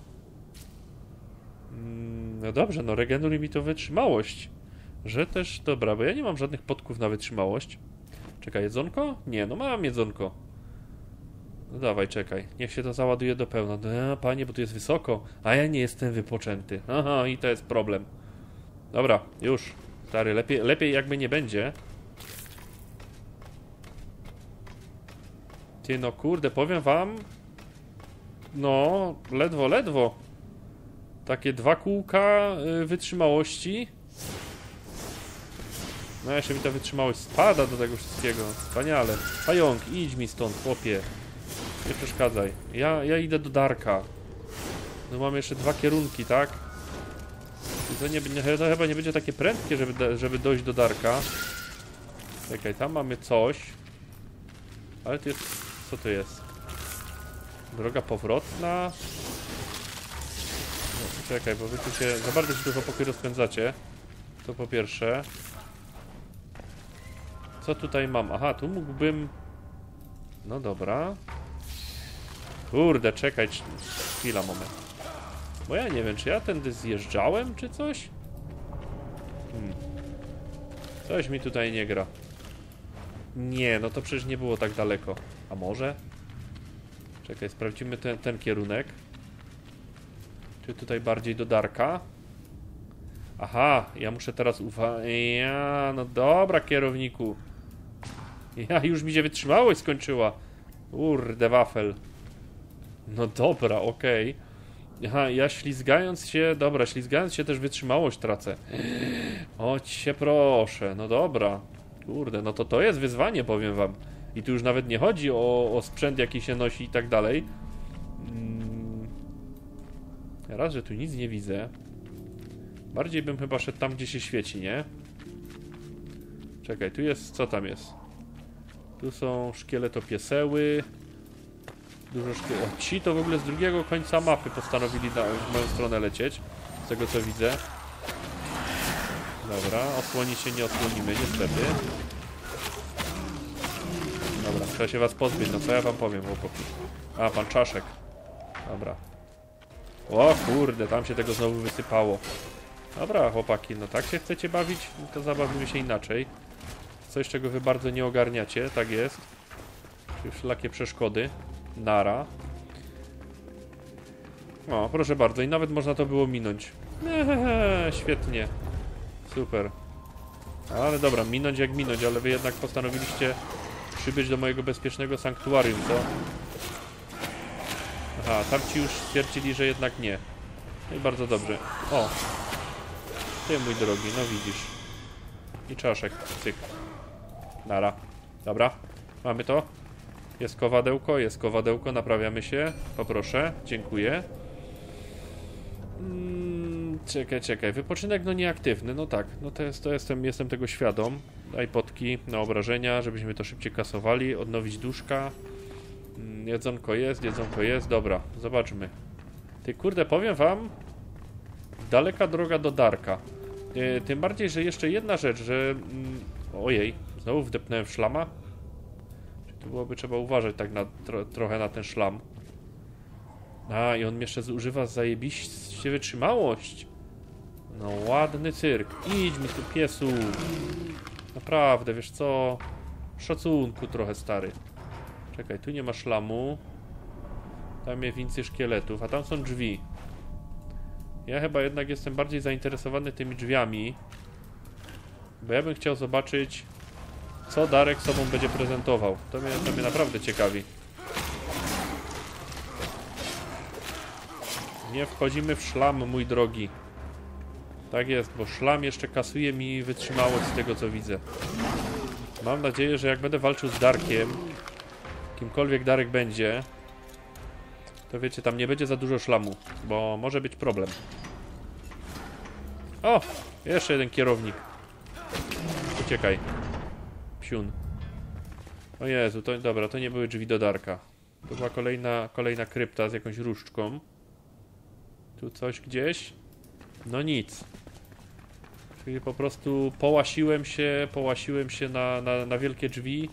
Mm, no dobrze, no regeneruj mi to wytrzymałość. Że też, dobra, bo ja nie mam żadnych podków na wytrzymałość. Czekaj, jedzonko? Nie, no mam jedzonko. No dawaj, czekaj. Niech się to załaduje do pełna. No, panie, bo tu jest wysoko, a ja nie jestem wypoczęty. Aha, i to jest problem. Dobra, już. Stary, lepiej, lepiej jakby nie będzie. Ty, no kurde, powiem wam. No, ledwo, ledwo. Takie dwa kółka y, wytrzymałości. No, jeszcze mi ta wytrzymałość spada do tego wszystkiego. Wspaniale. Pająk, idź mi stąd, chłopie. Nie przeszkadzaj. Ja, ja idę do Darka. No mam jeszcze dwa kierunki, tak? I to, nie, nie, to chyba nie będzie takie prędkie, żeby, żeby dojść do Darka. Czekaj, tam mamy coś. Ale to jest... Co to jest? Droga powrotna. No, czekaj, bo wy tu się... Za bardzo się tu chłopaki rozpędzacie. To po pierwsze. Co tutaj mam? Aha, tu mógłbym... No dobra. Kurde, czekaj. Chwila, moment. Bo ja nie wiem, czy ja tędy zjeżdżałem, czy coś? Hmm. Coś mi tutaj nie gra. Nie, no to przecież nie było tak daleko. A może? Czekaj, sprawdzimy ten, ten kierunek. Czy tutaj bardziej do Darka? Aha, ja muszę teraz uważać. Ja, no dobra, kierowniku. Ja, już mi się wytrzymałość skończyła. Kurde, wafel. No dobra, okej. Okay. Aha, ja ślizgając się... Dobra, ślizgając się też wytrzymałość tracę. O cię proszę, no dobra. Kurde, no to to jest wyzwanie, powiem wam. I tu już nawet nie chodzi o, o sprzęt, jaki się nosi i tak dalej. Hmm. Raz, że tu nic nie widzę. Bardziej bym chyba szedł tam, gdzie się świeci, nie? Czekaj, tu jest... Co tam jest? Tu są szkieletopieseły. Dużo szkieletów. O, ci to w ogóle z drugiego końca mapy postanowili na, w moją stronę lecieć. Z tego co widzę. Dobra, osłonić się nie osłonimy, niestety. Dobra, trzeba się was pozbyć, no co ja wam powiem, chłopaki. A, pan Czaszek. Dobra. O kurde, tam się tego znowu wysypało. Dobra, chłopaki, no tak się chcecie bawić? No to zabawimy się inaczej. Coś, czego wy bardzo nie ogarniacie, tak jest. Czyli wszelakie przeszkody. Nara. O, proszę bardzo, i nawet można to było minąć. Ehehe, świetnie. Super. Ale dobra, minąć jak minąć, ale wy jednak postanowiliście przybyć do mojego bezpiecznego sanktuarium, co? Aha, tam ci już stwierdzili, że jednak nie. No i bardzo dobrze. O! Ty, mój drogi, no widzisz. I czaszek, cyk. Nara. Dobra, mamy to. Jest kowadełko, jest kowadełko, naprawiamy się. Poproszę, dziękuję. Hmm, czekaj, czekaj. Wypoczynek no nieaktywny, no tak. No to, jest, to jestem, jestem tego świadom. Daj potki na obrażenia, żebyśmy to szybciej kasowali. Odnowić duszka. Hmm, jedzonko jest, jedzonko jest. Dobra, zobaczmy. Ty kurde, powiem wam. Daleka droga do Darka. Yy, tym bardziej, że jeszcze jedna rzecz, że... Yy, ojej, znowu wdepnąłem w szlama. Tu byłoby trzeba uważać tak na, tro, trochę na ten szlam. A, i on jeszcze zużywa zajebiście wytrzymałość. No ładny cyrk. Idź mi tu, piesu. Naprawdę, wiesz co? Szacunku trochę, stary. Czekaj, tu nie ma szlamu. Tam jest więcej szkieletów, a tam są drzwi. Ja chyba jednak jestem bardziej zainteresowany tymi drzwiami. Bo ja bym chciał zobaczyć, co Darek sobą będzie prezentował. To mnie, to mnie naprawdę ciekawi. Nie wchodzimy w szlam, mój drogi. Tak jest, bo szlam jeszcze kasuje mi wytrzymałość z tego, co widzę. Mam nadzieję, że jak będę walczył z Darkiem, kimkolwiek Darek będzie, to wiecie, tam nie będzie za dużo szlamu, bo może być problem. O! Jeszcze jeden kierownik. Uciekaj. Psiun. O Jezu, to dobra, to nie były drzwi do Darka. To była kolejna, kolejna krypta z jakąś różdżką. Tu coś gdzieś? No nic. Czyli po prostu połasiłem się, połasiłem się na, na, na wielkie drzwi.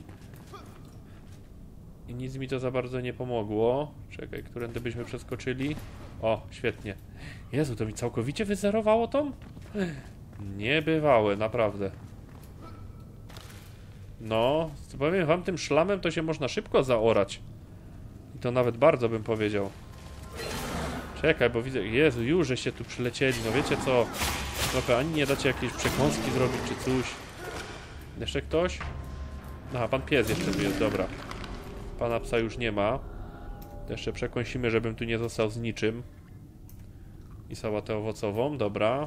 I nic mi to za bardzo nie pomogło. Czekaj, którędy byśmy przeskoczyli? O, świetnie. Jezu, to mi całkowicie wyzerowało to? Niebywałe, naprawdę. No, co powiem wam, tym szlamem to się można szybko zaorać. I to nawet bardzo bym powiedział. Czekaj, bo widzę... Jezu, już żeście tu przylecieli, no wiecie co? Trochę ani nie dacie jakiejś przekąski zrobić, czy coś. Jeszcze ktoś? Aha, pan pies jeszcze tu jest, dobra. Pana psa już nie ma. Jeszcze przekąsimy, żebym tu nie został z niczym. I sałatę owocową, dobra.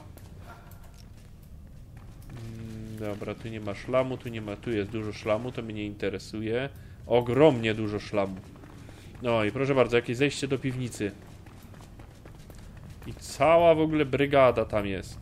Dobra, tu nie ma szlamu, tu nie ma, tu jest dużo szlamu, to mnie nie interesuje. Ogromnie dużo szlamu. No i proszę bardzo, jakieś zejście do piwnicy. I cała w ogóle brygada tam jest.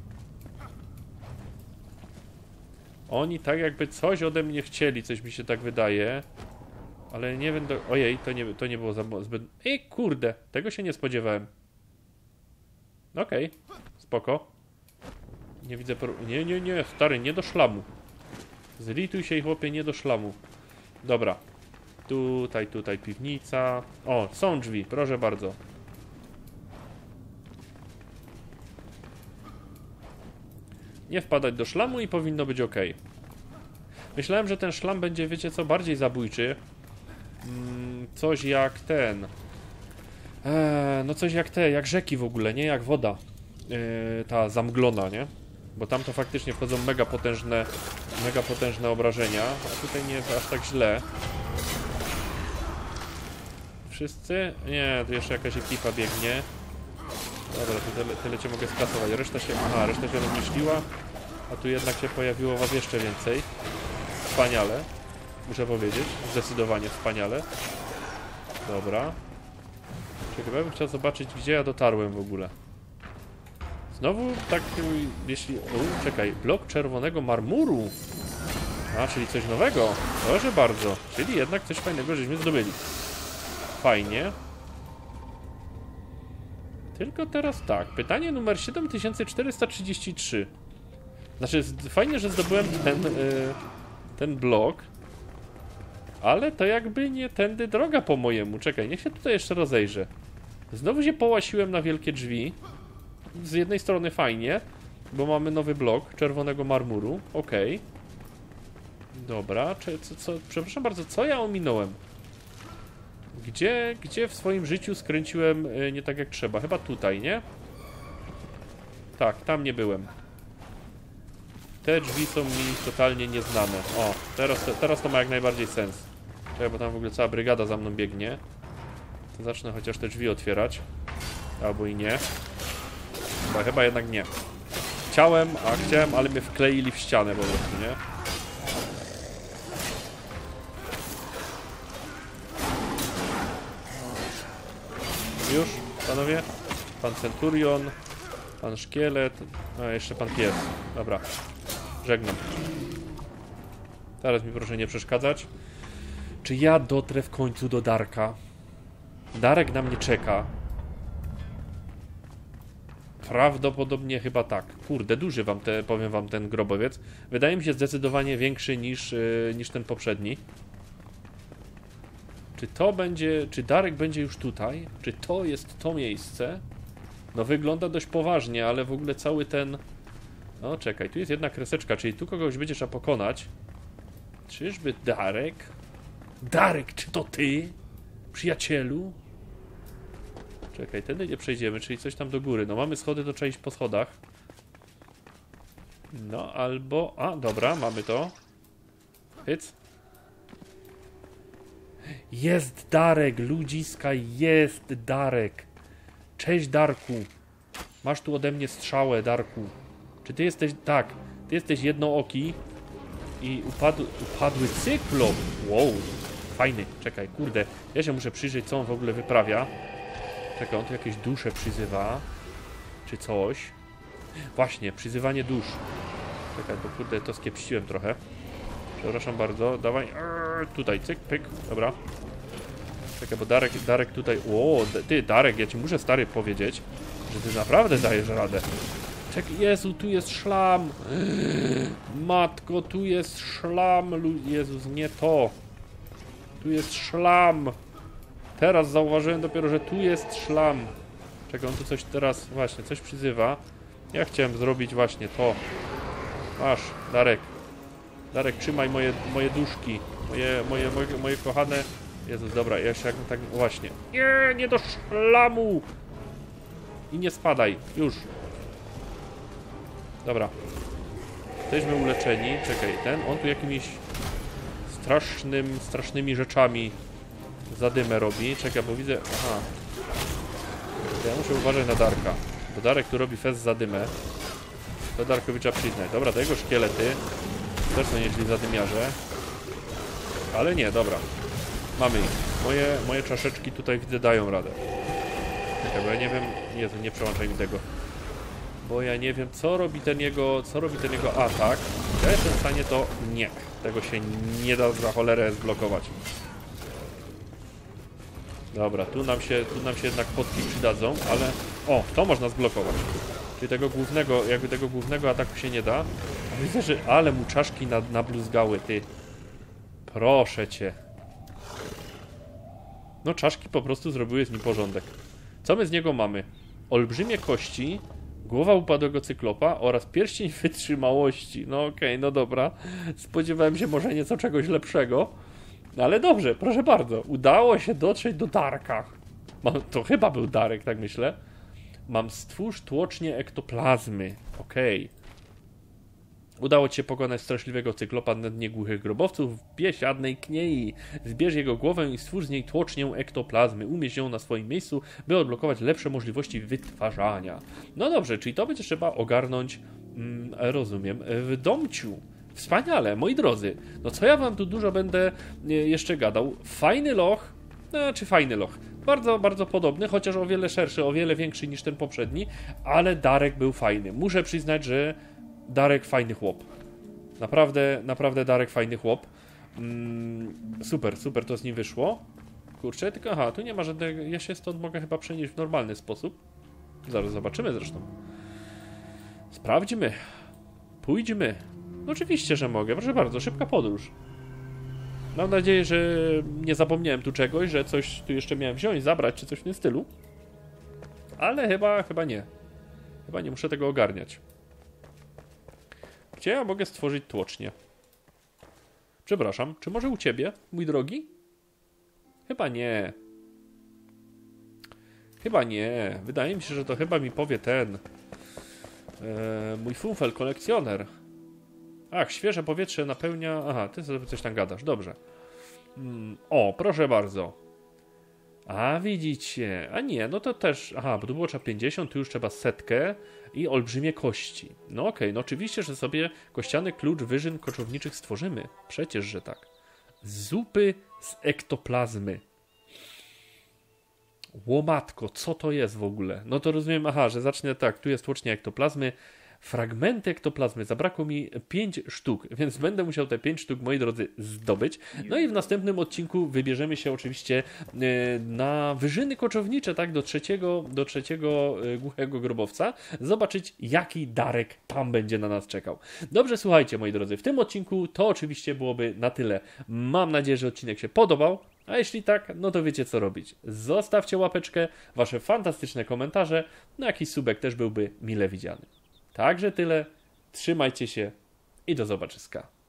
Oni tak jakby coś ode mnie chcieli, coś mi się tak wydaje. Ale nie wiem, do... ojej, to nie, to nie było za zbyt... Ej, kurde, tego się nie spodziewałem. Okej, okay, spoko. Nie widzę... Pro... Nie, nie, nie, stary, nie do szlamu. Zlituj się, chłopie, nie do szlamu. Dobra. Tutaj, tutaj piwnica. O, są drzwi, proszę bardzo. Nie wpadać do szlamu i powinno być ok. Myślałem, że ten szlam będzie, wiecie co, bardziej zabójczy. Mm, coś jak ten. Eee, no coś jak te, jak rzeki w ogóle, nie jak woda. Eee, ta zamglona, nie? Bo tam to faktycznie wchodzą mega potężne, mega potężne obrażenia. A tutaj nie jest aż tak źle. Wszyscy? Nie, tu jeszcze jakaś ekipa biegnie. Dobra, to tyle, tyle cię mogę skasować. Reszta się... Aha, reszta się rozmyśliła. A tu jednak się pojawiło was jeszcze więcej. Wspaniale. Muszę powiedzieć. Zdecydowanie wspaniale. Dobra. Czekaj, ja bym chciał zobaczyć, gdzie ja dotarłem w ogóle. Znowu tak, jeśli... U, czekaj, blok czerwonego marmuru. A, czyli coś nowego. Proszę bardzo. Czyli jednak coś fajnego żeśmy zdobyli. Fajnie. Tylko teraz tak. Pytanie numer siedem tysięcy czterysta trzydzieści trzy. Znaczy, fajnie, że zdobyłem ten, yy, ten blok. Ale to jakby nie tędy droga po mojemu. Czekaj, niech się tutaj jeszcze rozejrzę. Znowu się połasiłem na wielkie drzwi. Z jednej strony fajnie, bo mamy nowy blok czerwonego marmuru. Okej. Okay. Dobra, czy, co, co, przepraszam bardzo, co ja ominąłem? Gdzie, gdzie w swoim życiu skręciłem yy, nie tak jak trzeba? Chyba tutaj, nie? Tak, tam nie byłem. Te drzwi są mi totalnie nieznane. O, teraz, teraz to ma jak najbardziej sens. Czekaj, bo tam w ogóle cała brygada za mną biegnie. To zacznę chociaż te drzwi otwierać. Albo i nie. Chyba, chyba jednak nie. Chciałem, a chciałem, ale mnie wkleili w ścianę po prostu, nie? Już, panowie? Pan Centurion, pan Szkielet, a jeszcze pan Pies. Dobra, żegnam. Teraz mi proszę nie przeszkadzać. Czy ja dotrę w końcu do Darka? Darek na mnie czeka. Prawdopodobnie chyba tak. Kurde, duży wam te, powiem wam ten grobowiec. Wydaje mi się zdecydowanie większy niż, yy, niż ten poprzedni. Czy to będzie, czy Darek będzie już tutaj? Czy to jest to miejsce? No wygląda dość poważnie, ale w ogóle cały ten... No czekaj, tu jest jedna kreseczka, czyli tu kogoś będzie trzeba pokonać. Czyżby Darek? Darek, czy to ty? Przyjacielu? Czekaj, tędy nie przejdziemy, czyli coś tam do góry. No mamy schody, to trzeba iść po schodach. No albo... A, dobra, mamy to. Hyc. Jest Darek, ludziska, jest Darek. Cześć Darku. Masz tu ode mnie strzałę, Darku. Czy ty jesteś... Tak, ty jesteś jednooki. I upadł, upadły cyklop. Wow, fajny. Czekaj, kurde. Ja się muszę przyjrzeć, co on w ogóle wyprawia. Czekaj, on tu jakieś dusze przyzywa. Czy coś. Właśnie, przyzywanie dusz. Czekaj, bo kurde, to skiepściłem trochę. Przepraszam bardzo. Dawaj. Eee, tutaj, cyk, pyk. Dobra. Czekaj, bo Darek, Darek tutaj... O, ty, Darek, ja ci muszę, stary, powiedzieć, że ty naprawdę dajesz radę. Czekaj, Jezu, tu jest szlam. Matko, tu jest szlam. Jezus, nie to. Tu jest szlam. Teraz zauważyłem dopiero, że tu jest szlam. Czekaj, on tu coś teraz, właśnie, coś przyzywa. Ja chciałem zrobić właśnie to. Masz, Darek. Darek, trzymaj moje, moje duszki. Moje, moje, moje, moje kochane... Jezus, dobra, ja się jak tak... Właśnie. Nie, nie do szlamu! I nie spadaj, już. Dobra. Jesteśmy uleczeni. Czekaj, ten, on tu jakimiś strasznym, strasznymi rzeczami zadymę robi. Czekaj, bo widzę... Aha. Ja muszę uważać na Darka. Bo Darek tu robi fest zadymę. To Darkowi trzeba przyznać. Dobra, to jego szkielety też są nieźli zadymiarze. Ale nie, dobra. Mamy ich. Moje, moje czaszeczki tutaj widzę dają radę. Czekaj, bo ja nie wiem... Jezu, nie przełączaj mi tego. Bo ja nie wiem, co robi ten jego... Co robi ten jego atak. Ja jestem w stanie to... Nie. Tego się nie da za cholerę zblokować. Dobra, tu nam się, tu nam się jednak potki przydadzą, ale... O, to można zblokować. Czyli tego głównego, jakby tego głównego ataku się nie da. A widzę, że... Ale mu czaszki nad, nabluzgały, ty. Proszę cię. No, czaszki po prostu zrobiły z nim porządek. Co my z niego mamy? Olbrzymie kości, głowa upadłego cyklopa oraz pierścień wytrzymałości. No okej, okay, no dobra. Spodziewałem się może nieco czegoś lepszego. No ale dobrze, proszę bardzo. Udało się dotrzeć do Darka. Mam, to chyba był Darek, tak myślę. Mam stwórz tłocznie ektoplazmy. Okej. Okay. Udało ci się pokonać straszliwego cyklopa na dnie głuchych grobowców w biesiadnej kniei. Zbierz jego głowę i stwórz z niej tłocznię ektoplazmy. Umieść ją na swoim miejscu, by odblokować lepsze możliwości wytwarzania. No dobrze, czyli to będzie trzeba ogarnąć, mm, rozumiem, w domciu. Wspaniale, moi drodzy. No co ja wam tu dużo będę jeszcze gadał. Fajny loch, znaczy fajny loch. Bardzo, bardzo podobny, chociaż o wiele szerszy, o wiele większy niż ten poprzedni, ale Darek był fajny. Muszę przyznać, że Darek fajny chłop. Naprawdę, naprawdę Darek fajny chłop. Mm, super, super to z nim wyszło. Kurczę, tylko aha, tu nie ma żadnego... Ja się stąd mogę chyba przenieść w normalny sposób. Zaraz zobaczymy zresztą. Sprawdźmy. Pójdźmy. No oczywiście, że mogę. Proszę bardzo, szybka podróż. Mam nadzieję, że nie zapomniałem tu czegoś, że coś tu jeszcze miałem wziąć, zabrać, czy coś w tym stylu. Ale chyba, chyba nie. Chyba nie muszę tego ogarniać. Gdzie ja mogę stworzyć tłocznię? Przepraszam, czy może u ciebie, mój drogi? Chyba nie. Chyba nie. Wydaje mi się, że to chyba mi powie ten... E, mój funfel, kolekcjoner. Ach, świeże powietrze napełnia... Aha, ty sobie coś tam gadasz, dobrze. Mm, o, proszę bardzo. A, widzicie. A nie, no to też... Aha, bo tu było trzeba pięćdziesiąt, tu już trzeba setkę i olbrzymie kości. No okej, okay, no oczywiście, że sobie kościany klucz wyżyn koczowniczych stworzymy. Przecież, że tak. Zupy z ektoplazmy. Łomatko, co to jest w ogóle? No to rozumiem, aha, że zacznę tak, tu jest tłocznia ektoplazmy. Fragmenty ektoplazmy. Zabrakło mi pięć sztuk, więc będę musiał te pięć sztuk, moi drodzy, zdobyć. No i w następnym odcinku wybierzemy się oczywiście na wyżyny koczownicze, tak, do trzeciego, do trzeciego głuchego grobowca. Zobaczyć, jaki Darek tam będzie na nas czekał. Dobrze, słuchajcie, moi drodzy, w tym odcinku to oczywiście byłoby na tyle. Mam nadzieję, że odcinek się podobał. A jeśli tak, no to wiecie co robić. Zostawcie łapeczkę, wasze fantastyczne komentarze, no jakiś subek też byłby mile widziany. Także tyle, trzymajcie się i do zobaczyska.